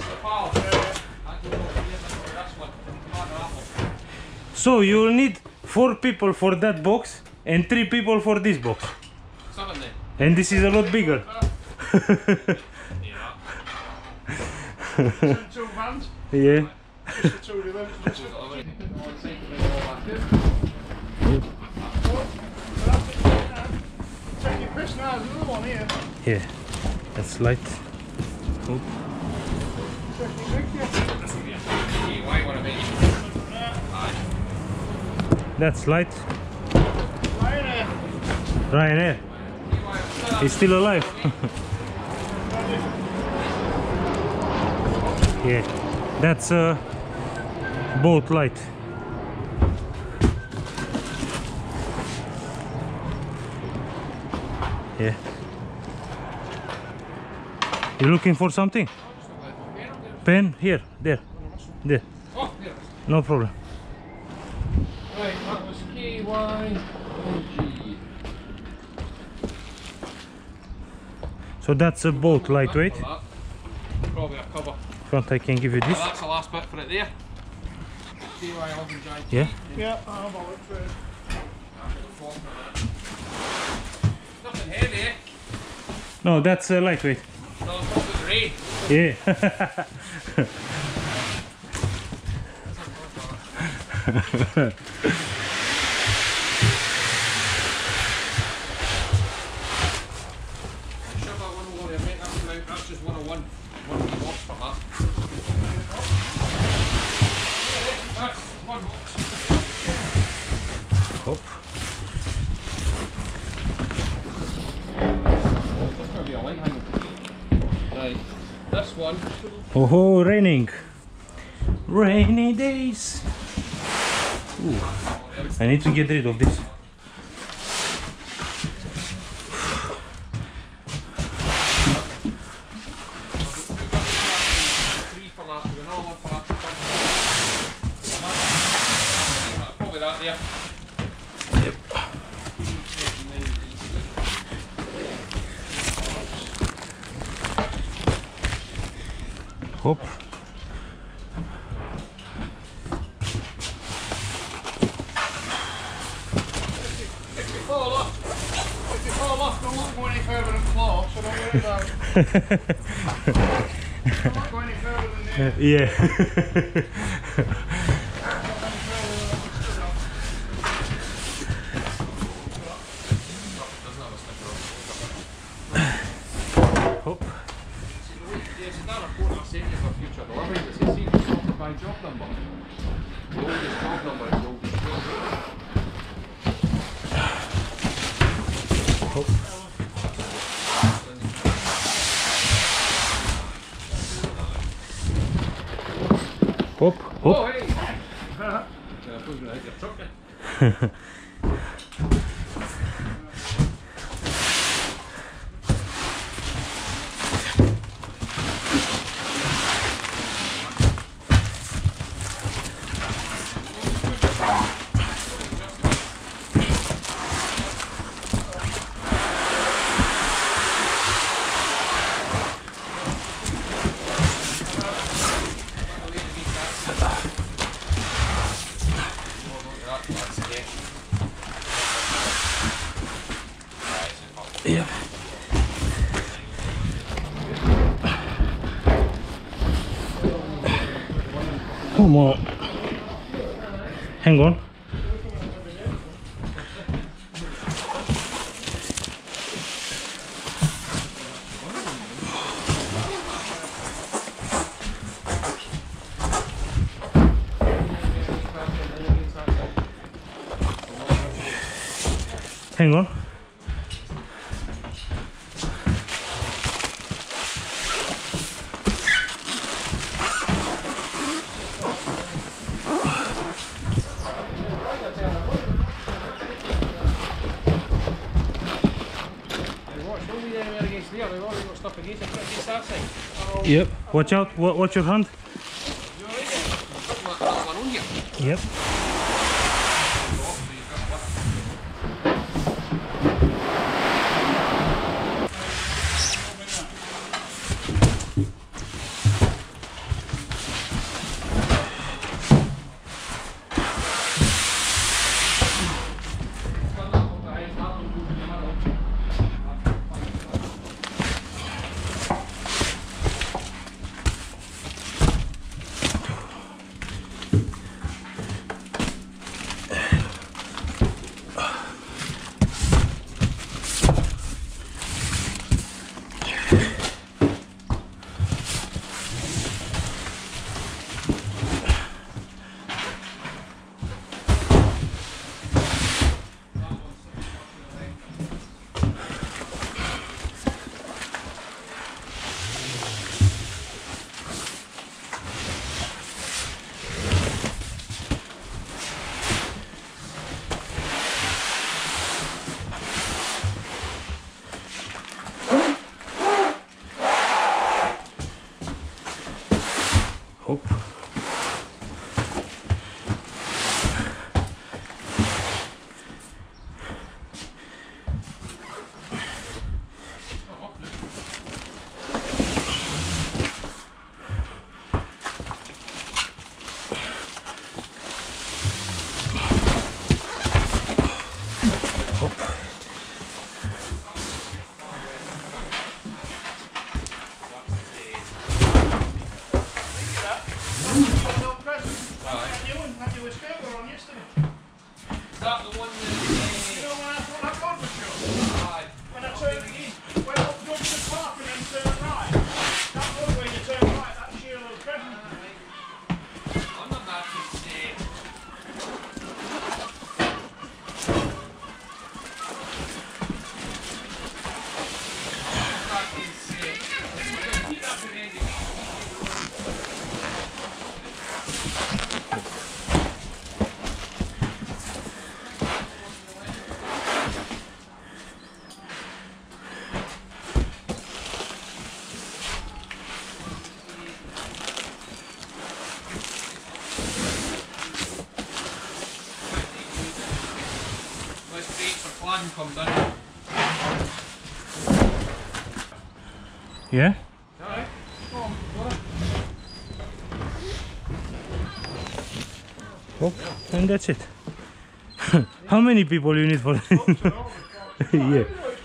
So you will need 4 people for that box and 3 people for this box. And this is a lot bigger. 2 vans? Yeah. Just the 2 deliveries. Take your piss now, there's another one here. Yeah. That's light. Oh. That's light. Ryanair. He's still alive. Yeah. That's a boat light. Yeah. You looking for something? Pen? Here, there. Oh, yeah. No problem. Right, that was KY and G. So that's a boat lightweight. Probably a cover. Front I can give you this. That's the last bit for it there. KY and G. Yeah. Yeah, I'll have a look for it. Nothing heavy, eh? No, that's lightweight. No, it's not the rain. Yeah. Shove that one over there, mate. That's just 101. 1 box for that. That's 1 box. Hop. There's going to be a light hanging. Right, this one. Oh, raining. Rainy days. Ooh. I need to get rid of this. Probably that there. Yep. Hop. If you fall off, don't go any further than floor, so don't worry about it. Don't go any further than there. Yeah. Hop. There's another report I sent you for future delivery that says see the sorted by job number. The oldest job number is the oldest job number. Hop. Hop. Hop. Oh, hey! Yeah, I was going to hit your truck then. Yep. Come on. Hang on. Hang on. Yep. Watch out. Watch your hand. That one on you. Yep. Hop. Come down. Yeah? Alright. Go on, go on. Hop. And that's it. How many people you need for yeah.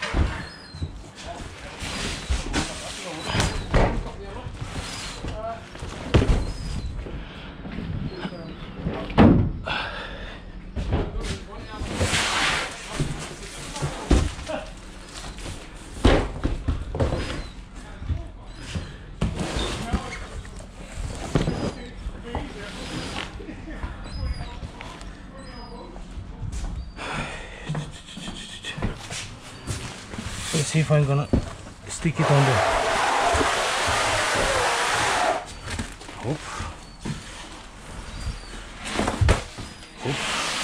Let's see if I'm gonna stick it on there. Hop. Hop.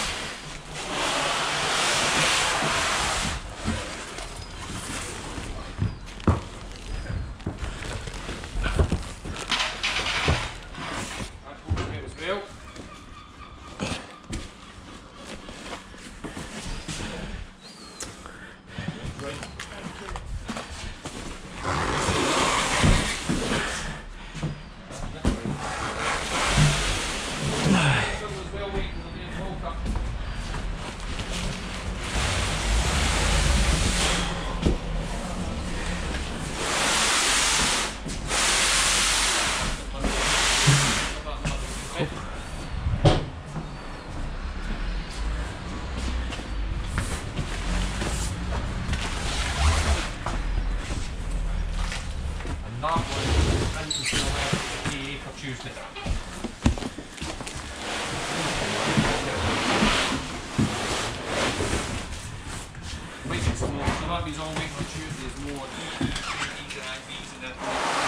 That one, and still have the for Tuesday. Make it small, so that means all week for Tuesday is more E's and IVs and that.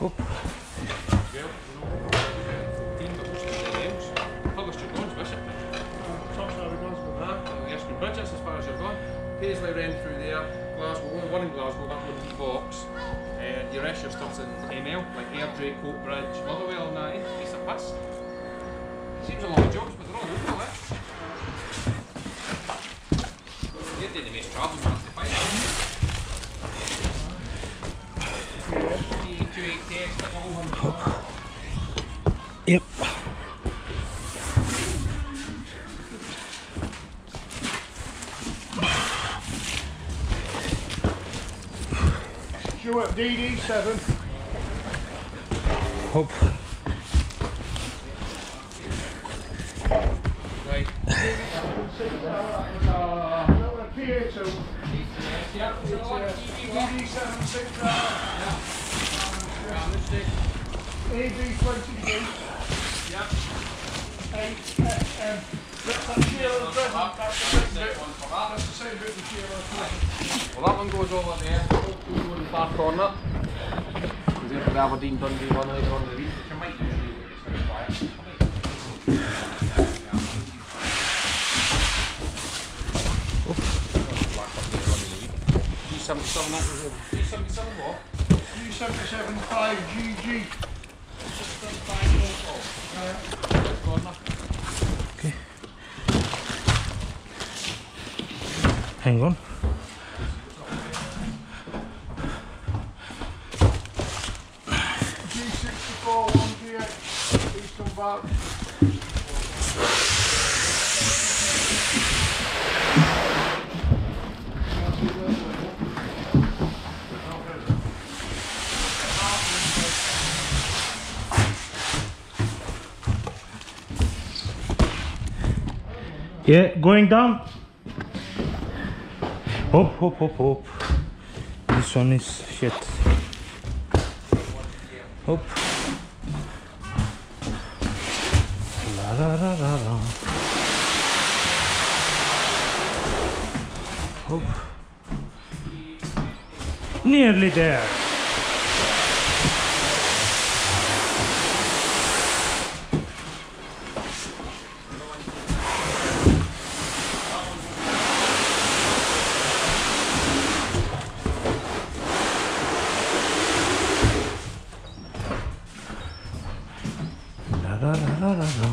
Hop. Bridges as far as you're going. Paisley ran through there, Glasgow, only one in Glasgow, that one in Box. The rest of your stuff's in ML, like Airdrie, Coatbridge, Motherwell and that, piece of piss. Seems a lot of jobs, but they're all local, eh? You're doing the most travel, man, to find out. 280, like all 100. Yep. Stuart, DD7. Hop. Right. PA2. Yeah, DD7, 6 AB22. yeah. 8FM. That's the Sheila present. That's the same bit. That's the same bit as Sheila present. Well, that one goes over there, over in the far corner. Because if the Aberdeen Dundee one later on in the week, which I might usually do, it's very quiet. D77 what? D77 5GG. Okay. Hang on. G64 1DX. Eastern Bar. Yeah, going down. Hop, hop, hop, hop. This one is shit. Hop. La la la la la. Hop. Nearly there. La la la la la.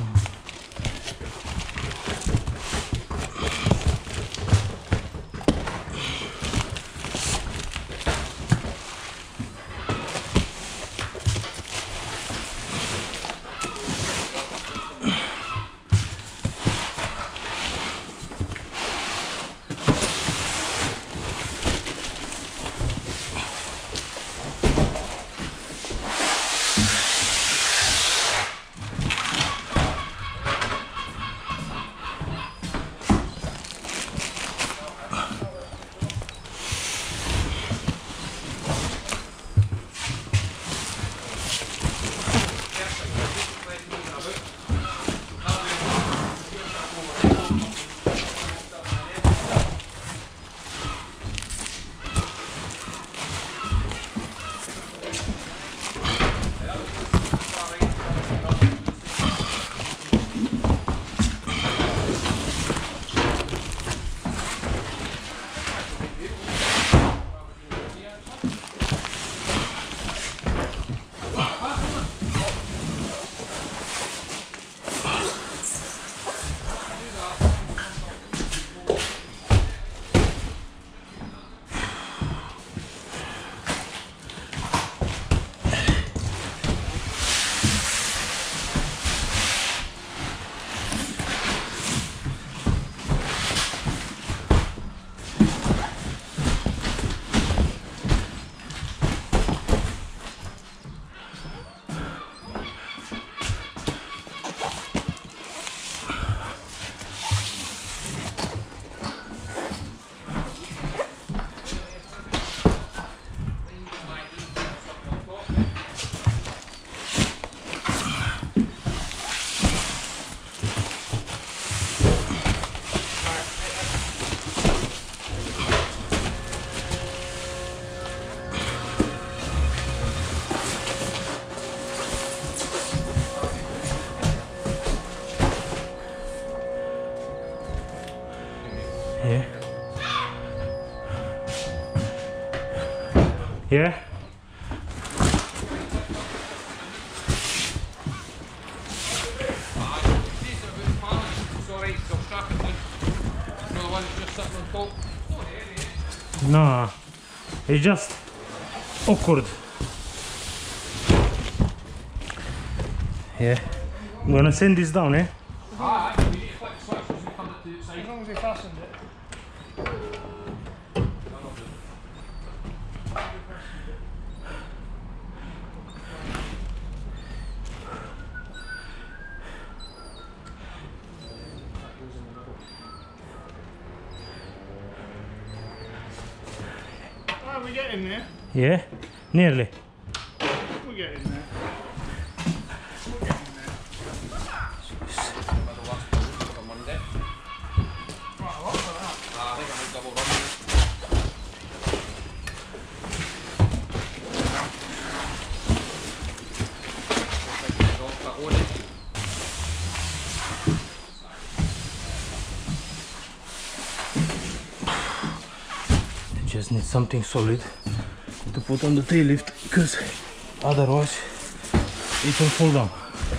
Yeah? No, it's just awkward. Yeah, I'm gonna send this down, eh? Ah, we need to flick the switch as we come to the side. As long as they fastened it. Right, we get in there. Yeah, nearly. We get in there. Just need something solid to put on the tail lift, because otherwise it will fall down.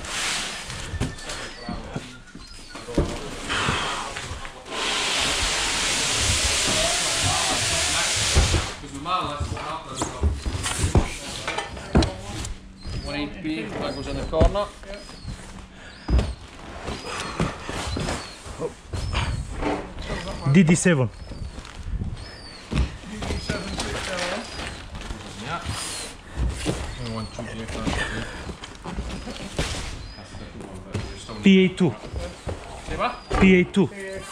One HP, that goes in the corner. DD7. Yeah. PA2. Say what? PA2.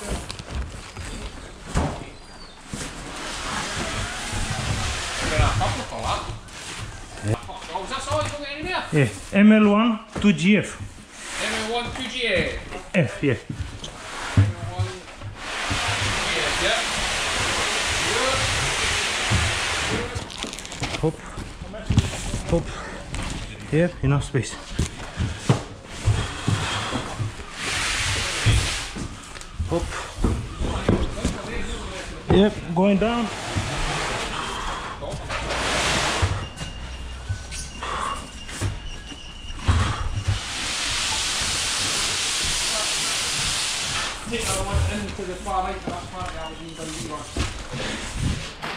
Oh, is that all? You don't get any more? Yeah, ML1 to GF. ML1 2GA. F, yeah. ML1 2GA, yeah. Hop. Hop. Yep, enough space. Hop. Yep, going down. Take that one into the far right, that's part of the Aberdeen Dundee one.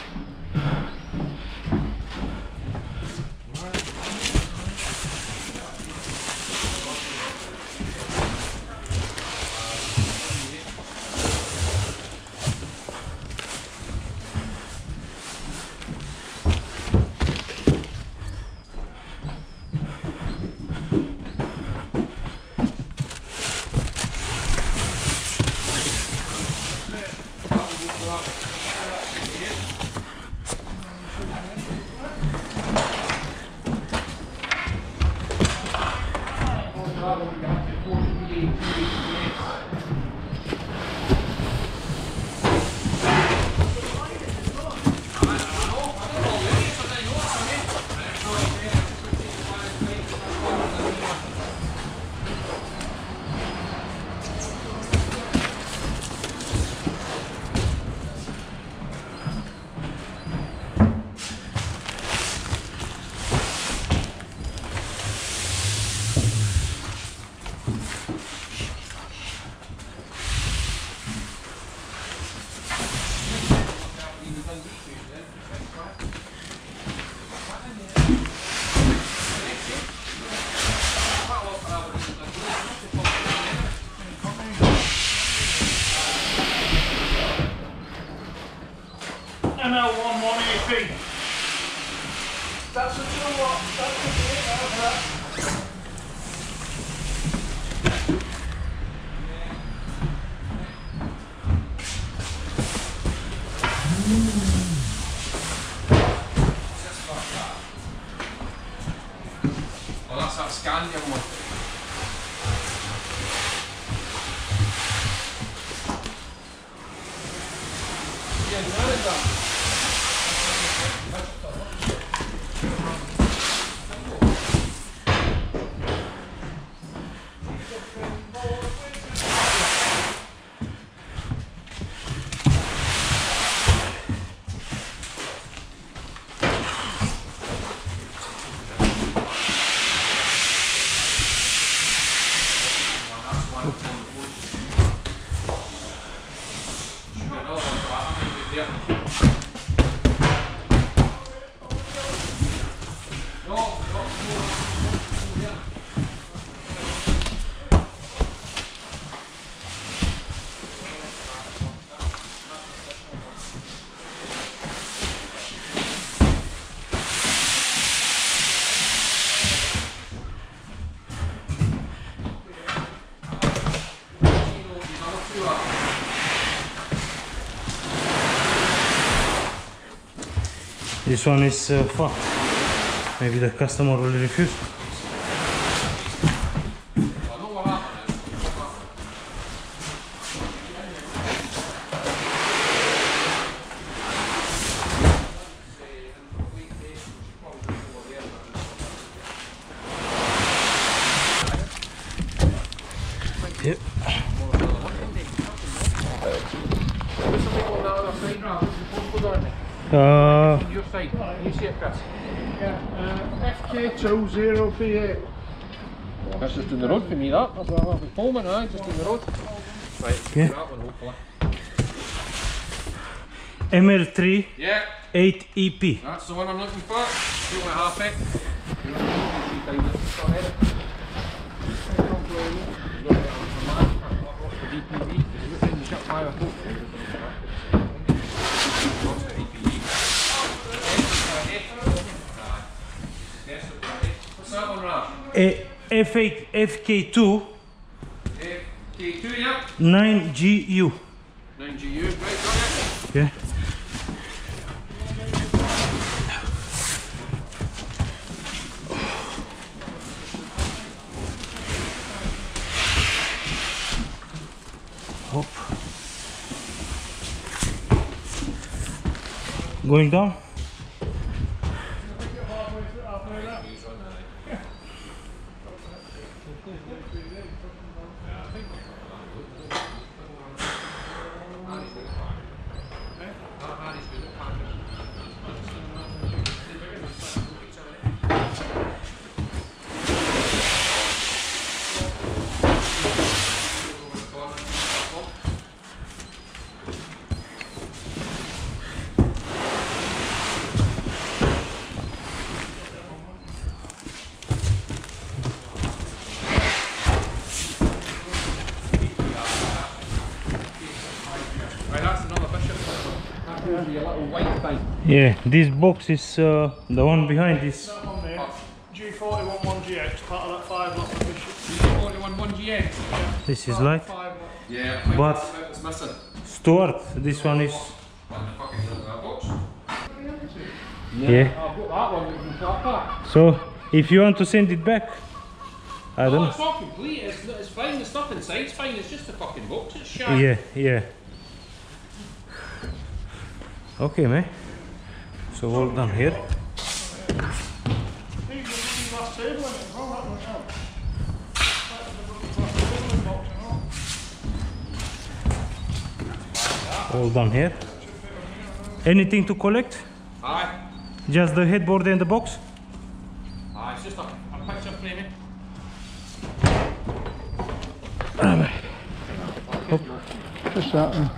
ML1 1AP. That's the two what? That's the two that. Oh, that's that Scandium one. Yeah, where is that? This one is fucked. Maybe the customer will refuse. I know what happened. Yep. Your side, you see it, Chris? Yeah, FK20PA. That's just in the road for me, that. That's what I'm filming, just in the road. Right, Yeah. that one, hopefully. ML3 Yeah, 8EP. that's the one I'm looking for. 2.5 feet. What's that one, Ralph? FK2 K2, yeah. 9GU. 9GU, right, got it. Yeah. Hop. Going down. Yeah, this box is the one behind this. That one there, G41 1GX, part of that 5 lot Bishop. G41 1GX. This is light. 5 lot. Yeah, But it's missing. Stuart, this one is. What the fuck is that box? Yeah. I've got that one that you can flat pack. So if you want to send it back, I No, don't. it's not complete. It's fine. There's nothing inside. It's fine. It's just a fucking box. It's shit. Yeah, yeah. Okay, man. So all done here. These are the glass table in it as well, that one out. That's the glass table box and all. All done here. Anything to collect? Aye. Just the headboard and the box? Aye, it's just a picture framing. Just that one.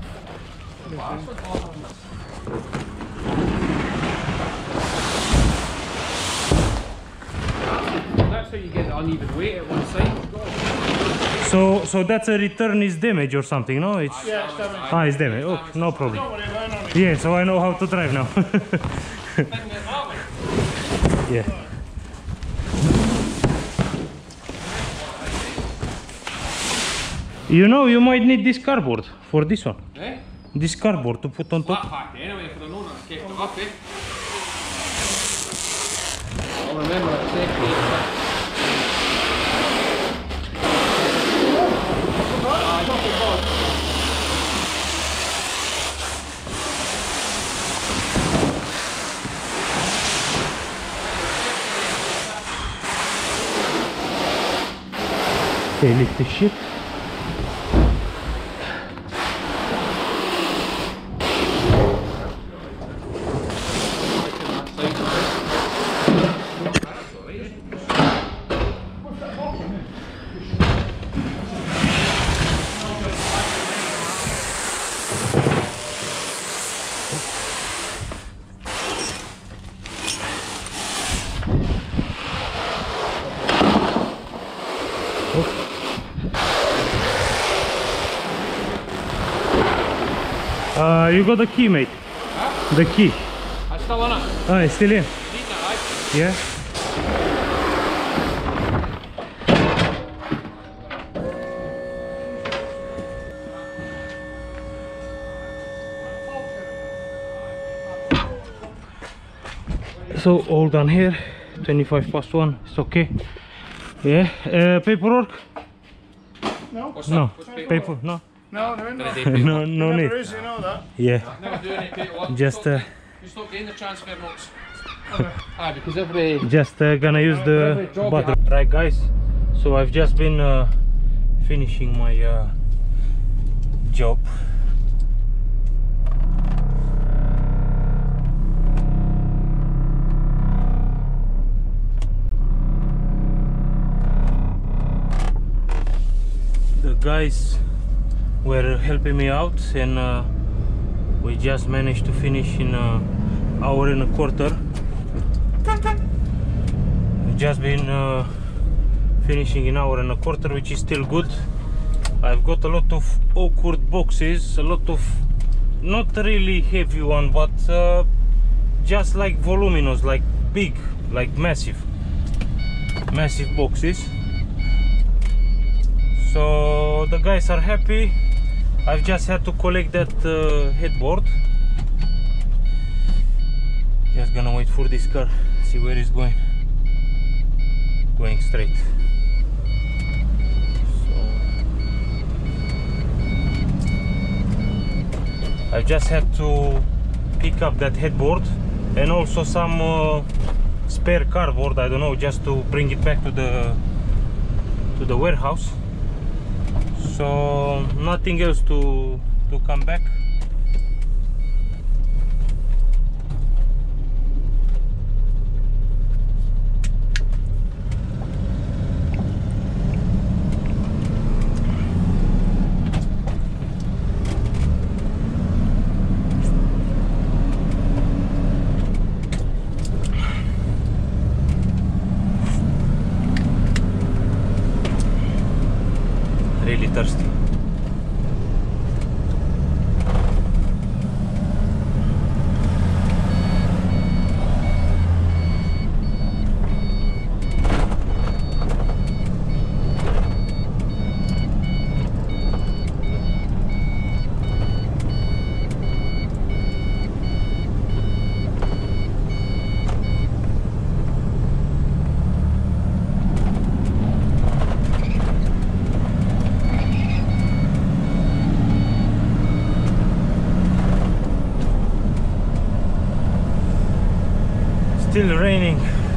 That's how you get the uneven weight at one side. So that's a return is damage or something, no? It's Yeah, it's damaged. ah, it's damage. Okay, no problem. Don't worry, learn on it. Yeah, so I know how to drive now. Yeah. You know, you might need this cardboard for this one. Eh? This cardboard to put on Flat top. pack anyway, if I'd known I'd kept it up, eh? I'll remember it's decorated. Okay, lift the shit. You got the key, mate. Huh? The key. I'm still on it. Ah, it's still in. Need that, right? Yeah. So all done here, 25 past 1, it's okay. Yeah, paperwork? No? What's No, that? What's paper, no. No, there ain't Gonna no. do paperwork. No need. There is, you know that. Yeah, Never do any paperwork. just You stop getting the transfer notes. Aye, because every gonna use the job button. Right guys, so I've just been finishing my job. The guys were helping me out, and we just managed to finish in an hour and a quarter. We've just been finishing in an hour and a quarter, which is still good. I've got a lot of awkward boxes, a lot of not really heavy one, but just like voluminous, like big, like massive boxes. So the guys are happy. I've just had to collect that headboard. Just gonna wait for this car, see where it's going. Going straight. So I've just had to pick up that headboard and also some spare cardboard, I don't know, just to bring it back to the warehouse. So nothing else to come back. Really thirsty. Still raining.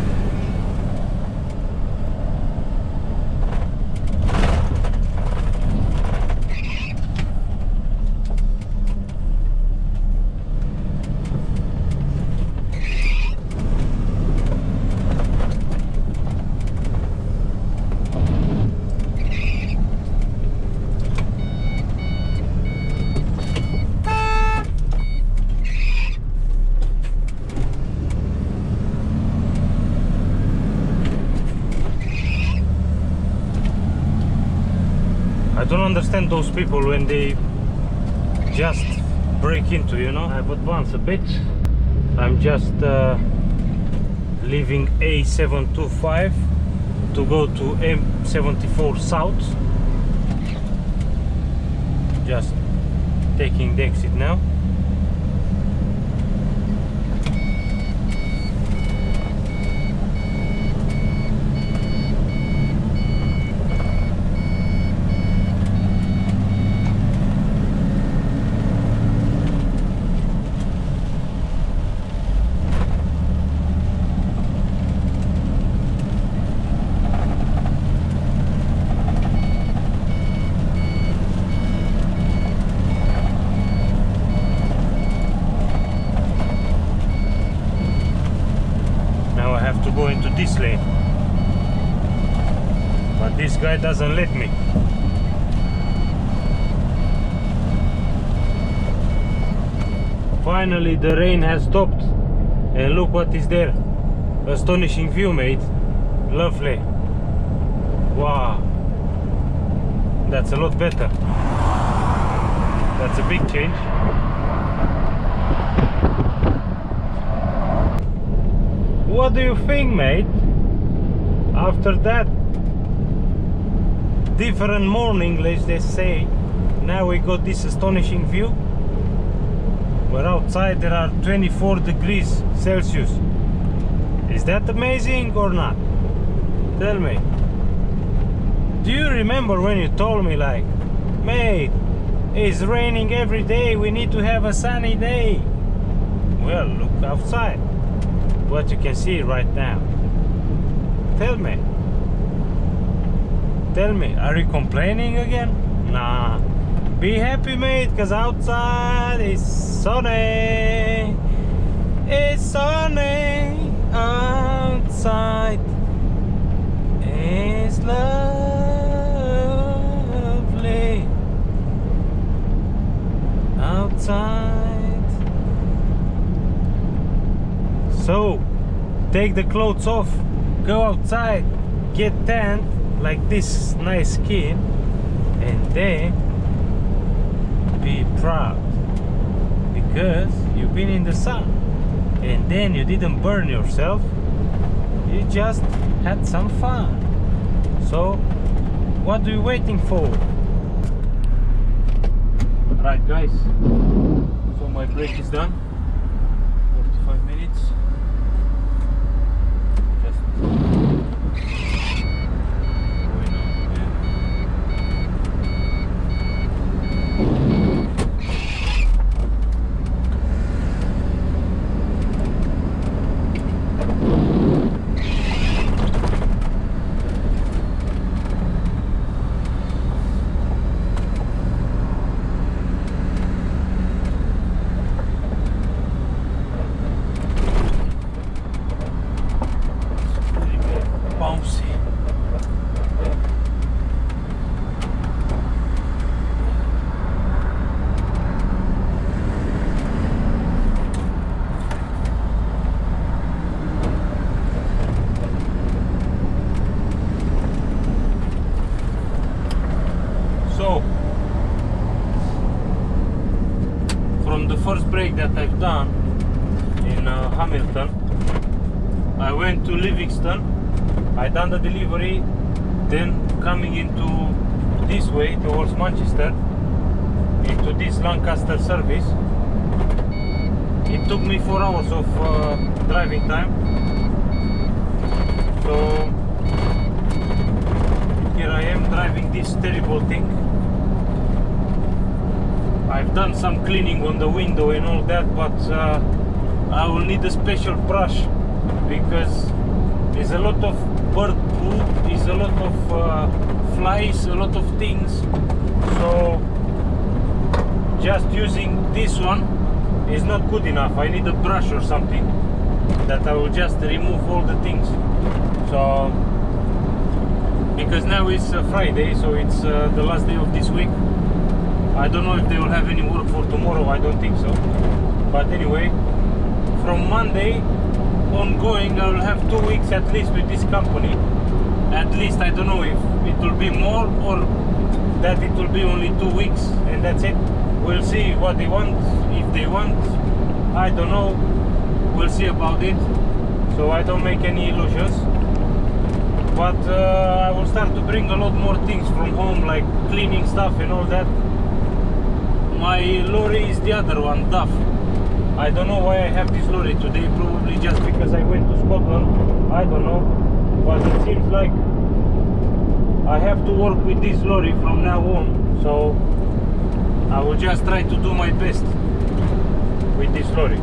I don't understand those people when they just break into, you know. I've advanced a bit. I'm just leaving A725 to go to M74 South. Just taking the exit now. Go into this lane, but this guy doesn't let me. Finally the rain has stopped, and look what is there. Astonishing view, mate. Lovely. Wow, that's a lot better. That's a big change. What do you think, mate? After that different morning, let's just say, now we got this astonishing view. We're outside, there are 24 degrees Celsius. Is that amazing or not? Tell me. Do you remember when you told me like, mate, it's raining every day, we need to have a sunny day? Well, look outside. What you can see right now. Tell me. Tell me, are you complaining again? Nah. Be happy, mate, because outside is sunny. It's sunny outside. It's lovely outside. So, take the clothes off, go outside, get tanned like this nice skin, and then be proud because you've been in the sun and then you didn't burn yourself, you just had some fun. So what are you waiting for? Right guys, so my break is done. 45 minutes. Just bouncy. So from the first break that I've done in Hamilton, I went to Livingston. I done the delivery, then coming into this way towards Manchester, into this Lancaster service. It took me 4 hours of driving time. So here I am driving this terrible thing. I've done some cleaning on the window and all that, but I will need a special brush because there's a lot of bird poo, there's a lot of flies, a lot of things. So just using this one is not good enough. I need a brush or something that I will just remove all the things. So because now it's Friday, so it's the last day of this week. I don't know if they will have any work for tomorrow. I don't think so, but anyway, from Monday ongoing I will have 2 weeks at least with this company. At least I don't know if it will be more or that it will be only 2 weeks and that's it. We'll see what they want. If they want, I don't know, we'll see about it. So I don't make any illusions, but I will start to bring a lot more things from home, like cleaning stuff and all that. My lorry is the other one, DAF. I don't know why I have this lorry today, probably just because I went to Scotland, I don't know, but it seems like I have to work with this lorry from now on, so I will just try to do my best with this lorry.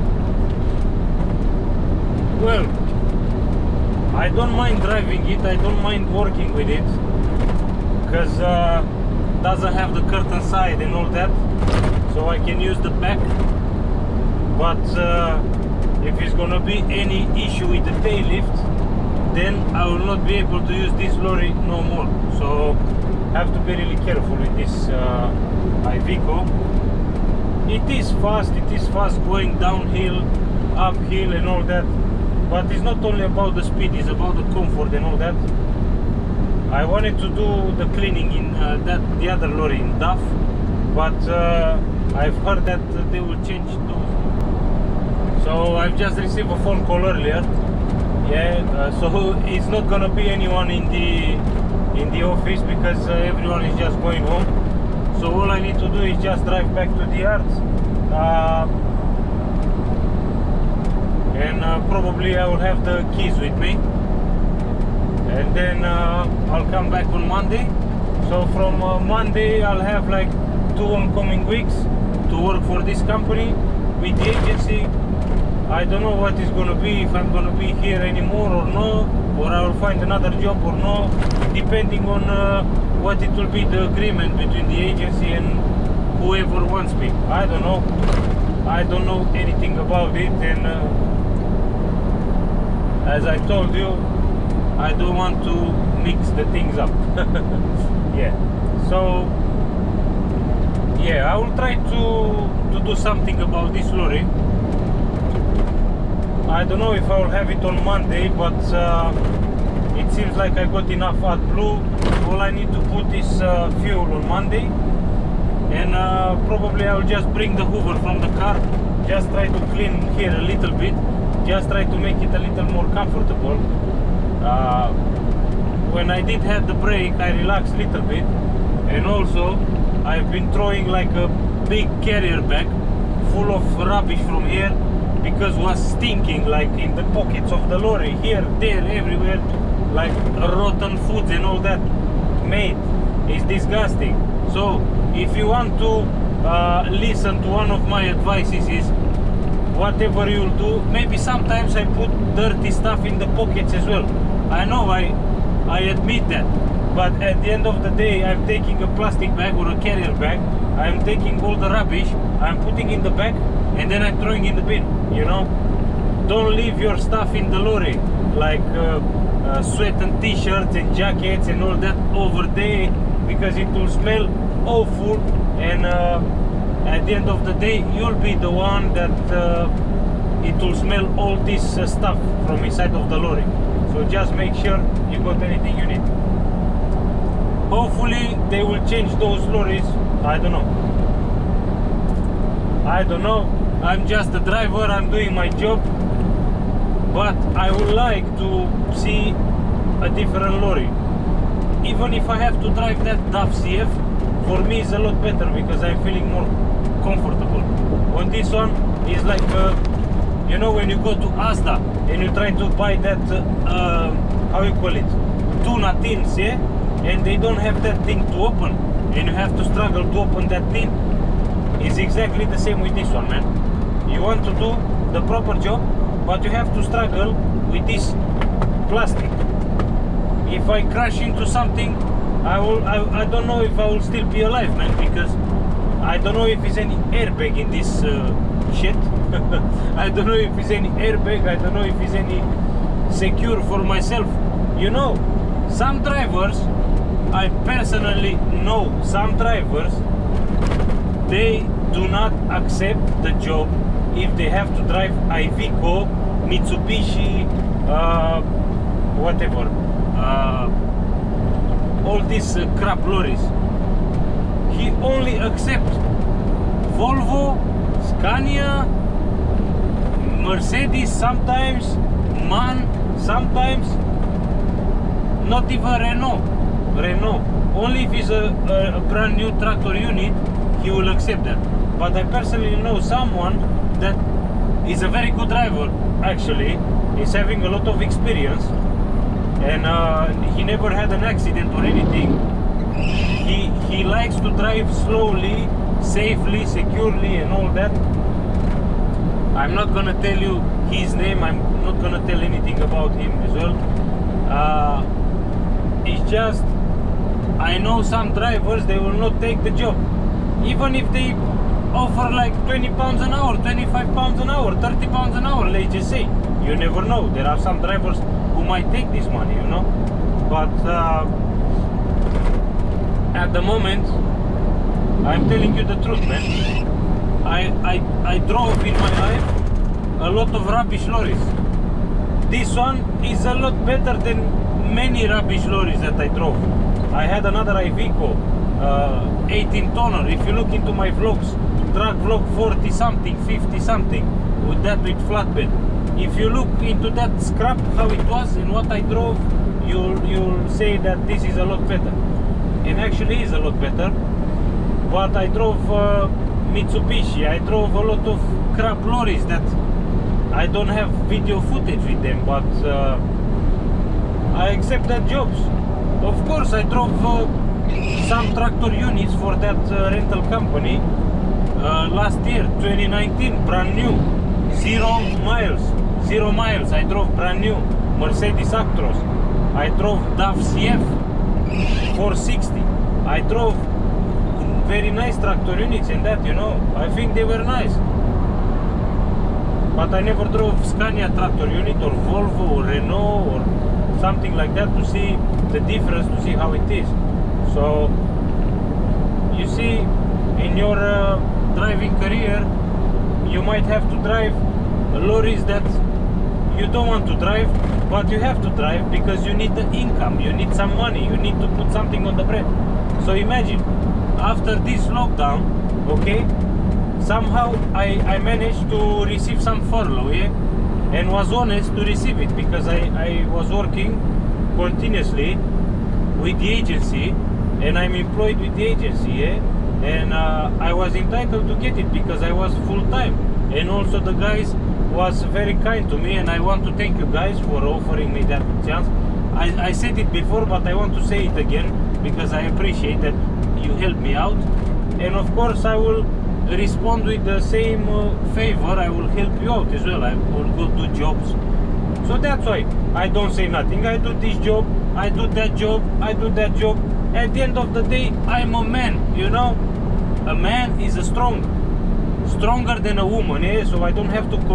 Well, I don't mind driving it, I don't mind working with it, because doesn't have the curtain side and all that, so I can use the back. But if it's gonna be any issue with the tail lift, then I will not be able to use this lorry no more. So have to be really careful with this Iveco. It is fast going downhill, uphill and all that, but it's not only about the speed, it's about the comfort and all that. I wanted to do the cleaning in the other lorry in DAF, but I've heard that they will change to. So I've just received a phone call earlier. Yeah, so it's not gonna be anyone in the office because everyone is just going home. So all I need to do is just drive back to the yard. and probably I will have the keys with me, and then I'll come back on Monday. So from Monday I'll have like 2 oncoming weeks to work for this company with the agency. I don't know what is gonna be, if I'm gonna be here anymore or no, or I will find another job or no, depending on what it will be, the agreement between the agency and whoever wants me. I don't know. I don't know anything about it, and as I told you, I don't want to mix the things up. Yeah, so yeah, I will try to do something about this lorry. I don't know if I will have it on Monday, but it seems like I got enough AdBlue. All I need to put is fuel on Monday, and probably I will just bring the Hoover from the car, just try to clean here a little bit, just try to make it a little more comfortable. When I did have the brake, I relaxed a little bit, and also I've been throwing like a big carrier bag full of rubbish from here, because it was stinking like in the pockets of the lorry, here, there, everywhere, like rotten foods and all that. Mate, it's disgusting. So if you want to listen to one of my advices, is whatever you'll do, maybe sometimes I put dirty stuff in the pockets as well. I know, I admit that, but at the end of the day, I'm taking a plastic bag or a carrier bag, I'm taking all the rubbish, I'm putting in the bag, and then I'm throwing in the bin, you know. Don't leave your stuff in the lorry, like sweat and t-shirts and jackets and all that over there, because it will smell awful, and at the end of the day, you'll be the one that it will smell all this stuff from inside of the lorry. So just make sure you got anything you need. Hopefully they will change those lorries. I don't know. I don't know. I'm just a driver, I'm doing my job, but I would like to see a different lorry. Even if I have to drive that DAF CF, for me it's a lot better, because I'm feeling more comfortable. On this one, it's like you know, when you go to Asda and you try to buy that how you call it, tuna tins, yeah, and they don't have that thing to open, and you have to struggle to open that tin. It's exactly the same with this one, man. You want to do the proper job, but you have to struggle with this plastic. If I crash into something, I don't know if I will still be alive, man, because I don't know if there's any airbag in this shit. I don't know if there's any airbag, I don't know if there's any secure for myself. You know, some drivers, I personally know some drivers, they do not accept the job if they have to drive Iveco, Mitsubishi, whatever, all these crap lorries. He only accepts Volvo, Scania, Mercedes sometimes, MAN sometimes, not even Renault. Only if it's a brand new tractor unit, he will accept that. But I personally know someone that is a very good driver, actually, is having a lot of experience, and he never had an accident or anything. He likes to drive slowly, safely, securely, and all that. I'm not gonna tell you his name, I'm not gonna tell anything about him as well. It's just, I know some drivers, they will not take the job, even if they offer like 20 pounds an hour, 25 pounds an hour, 30 pounds an hour, let's just say. You never know, there are some drivers who might take this money, you know. But at the moment, I'm telling you the truth, man. I drove in my life a lot of rubbish lorries. This one is a lot better than many rubbish lorries that I drove. I had another Iveco 18 tonner. If you look into my vlogs, truck vlog 40 something, 50 something, with that with flatbed. If you look into that scrap, how it was and what I drove, you'll say that this is a lot better. And actually is a lot better. But I drove Mitsubishi, I drove a lot of crap lorries that I don't have video footage with them, but I accept that jobs. Of course, I drove some tractor units for that rental company last year, 2019, brand new, 0 miles. 0 miles. I drove brand new Mercedes Actros. I drove DAF CF 460. I drove very nice tractor units in that, you know. I think they were nice. But I never drove Scania tractor unit or Volvo or Renault or something like that to see the difference, to see how it is. So you see, in your driving career, you might have to drive lorries that you don't want to drive, but you have to drive because you need the income, you need some money, you need to put something on the bread. So imagine, after this lockdown, okay, somehow I managed to receive some furlough, yeah? And was honest to receive it because I was working continuously with the agency, and I'm employed with the agency, yeah? And I was entitled to get it because I was full-time, and also the guys was very kind to me, and I want to thank you guys for offering me that chance. I said it before, but I want to say it again because I appreciate that you helped me out, and of course I will respond with the same favor. I will help you out as well. I will go do jobs. So that's why I don't say nothing. I do this job, I do that job, I do that job. At the end of the day, I'm a man, you know. A man is stronger than a woman, eh? So I don't have to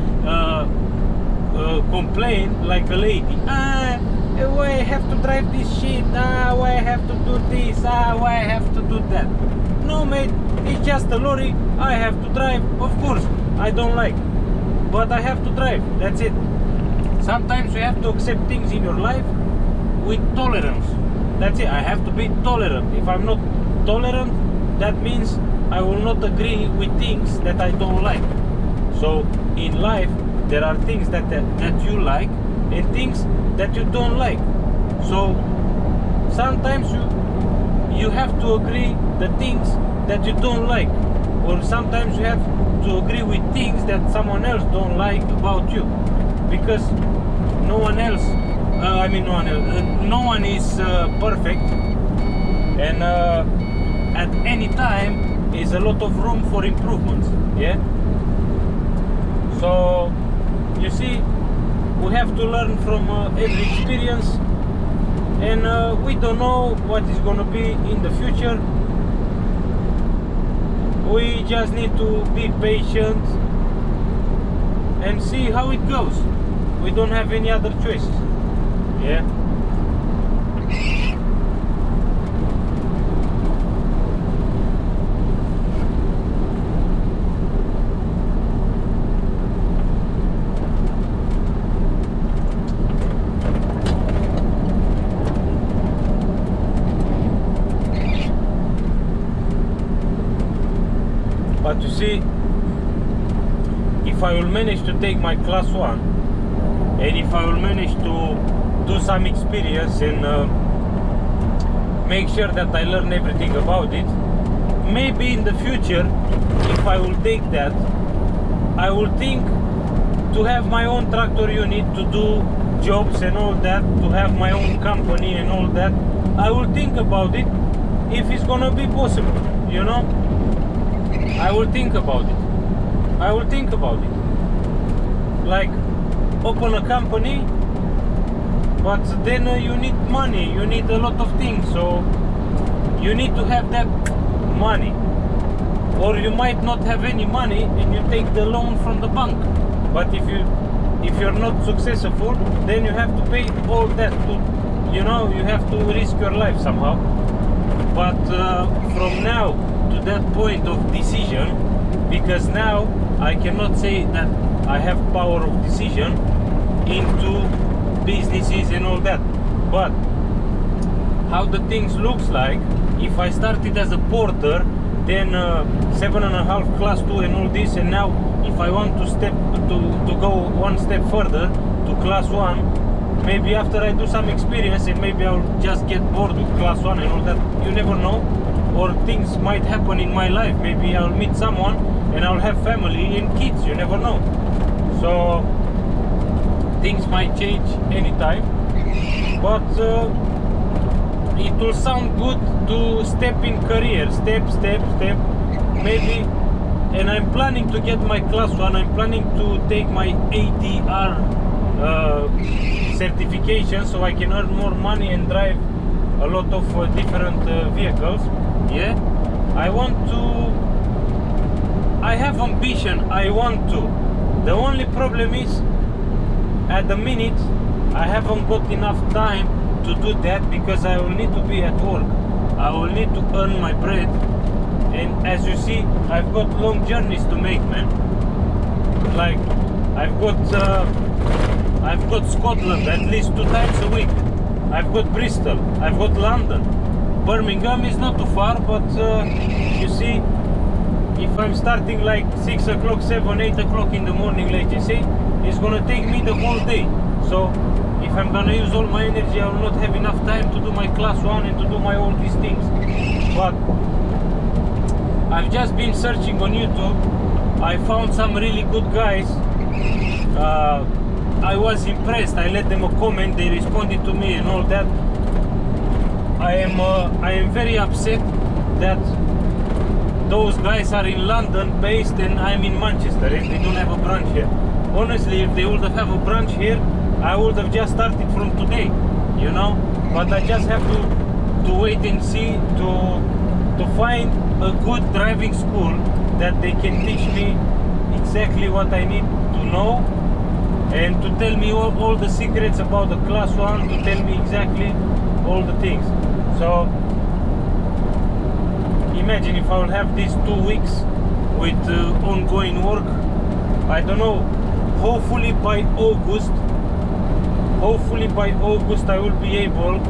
complain like a lady. Why I have to drive this shit? Why I have to do this? Why I have to do that? No, mate, it's just a lorry. I have to drive. Of course, I don't like, but I have to drive. That's it. Sometimes you have to accept things in your life with tolerance. That's it. I have to be tolerant. If I'm not tolerant, that means I will not agree with things that I don't like. So in life, there are things that you like and things that you don't like. So sometimes you have to agree the things that you don't like, or sometimes you have to agree with things that someone else don't like about you, because no one else, no one is perfect, and at any time is a lot of room for improvements, yeah. So you see, we have to learn from every experience, and we don't know what is going to be in the future. We just need to be patient and see how it goes. We don't have any other choices, yeah. But you see, if I will manage to take my class 1, and if I will manage to do some experience and make sure that I learn everything about it, maybe in the future, if I will take that, I will think to have my own tractor unit, to do jobs and all that, to have my own company and all that. I will think about it if it's gonna be possible, you know. I will think about it. I will think about it. Like, open a company, but then you need money, you need a lot of things, so you need to have that money. Or you might not have any money and you take the loan from the bank. But if you're not successful, then you have to pay all that to, you know, you have to risk your life somehow. But from now to that point of decision, because now I cannot say that I have power of decision into businesses and all that, but how the things looks like, if I started as a porter, then 7.5 class 2 and all this, and now if I want to go one step further to class 1, maybe after I do some experience and maybe I'll just get bored with class 1 and all that, you never know. Or things might happen in my life, maybe I'll meet someone and I'll have family and kids, you never know. so things might change anytime, but it will sound good to step in career, step, maybe. And I'm planning to get my class 1. I'm planning to take my ADR certification, so I can earn more money and drive a lot of different vehicles. Yeah, I want to. I have ambition. I want to. The only problem is, at the minute, I haven't got enough time to do that, because I will need to be at work. I will need to earn my bread, and as you see, I've got long journeys to make, man. Like I've got Scotland at least 2 times a week. I've got Bristol. I've got London. Birmingham is not too far, but you see, if I'm starting like 6 o'clock, 7, 8 o'clock in the morning, like you say, it's gonna take me the whole day. So if I'm gonna use all my energy, I will not have enough time to do my class 1 and to do my all these things. But I've just been searching on YouTube. I found some really good guys. I was impressed. I let them a comment, they responded to me and all that. I am very upset that those guys are in London based and I'm in Manchester, and they don't have a branch here. Honestly, if they would have a branch here, I would have just started from today, you know. But I just have to wait and see, to find a good driving school that they can teach me exactly what I need to know, and to tell me all the secrets about the class 1, to tell me exactly all the things. So imagine if I will have these 2 weeks with ongoing work. I don't know, hopefully by August I will be able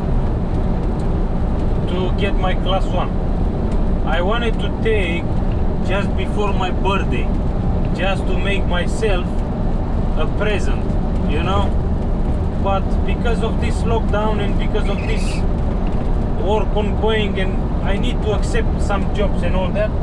to get my class 1. I wanted to take just before my birthday, just to make myself a present, you know. But because of this lockdown and because of this work ongoing, and I need to accept some jobs and all that,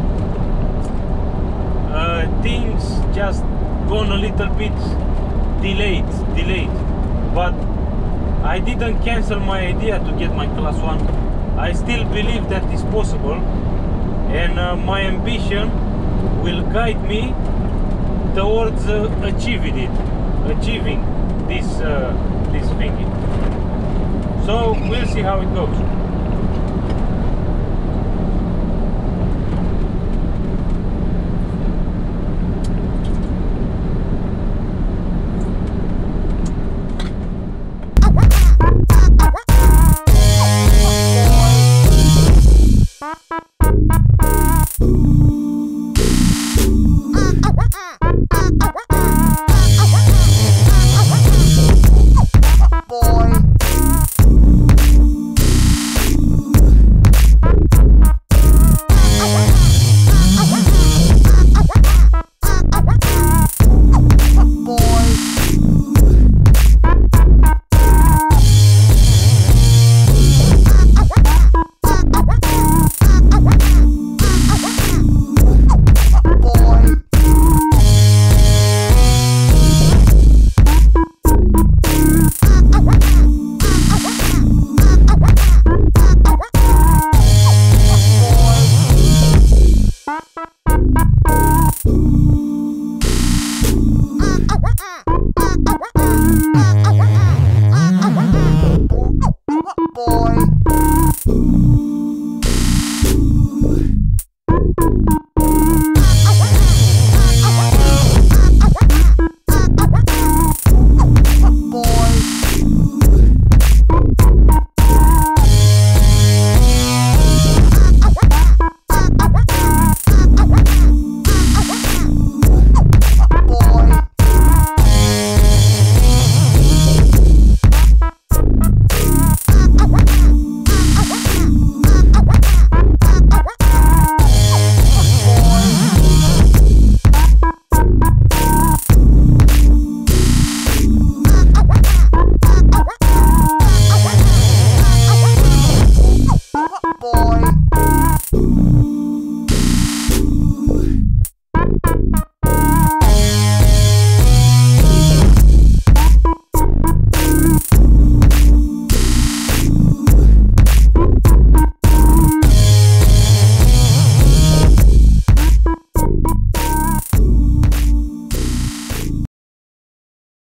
things just gone a little bit delayed. But I didn't cancel my idea to get my class 1. I still believe that is possible, and my ambition will guide me towards achieving this thingy. So we'll see how it goes.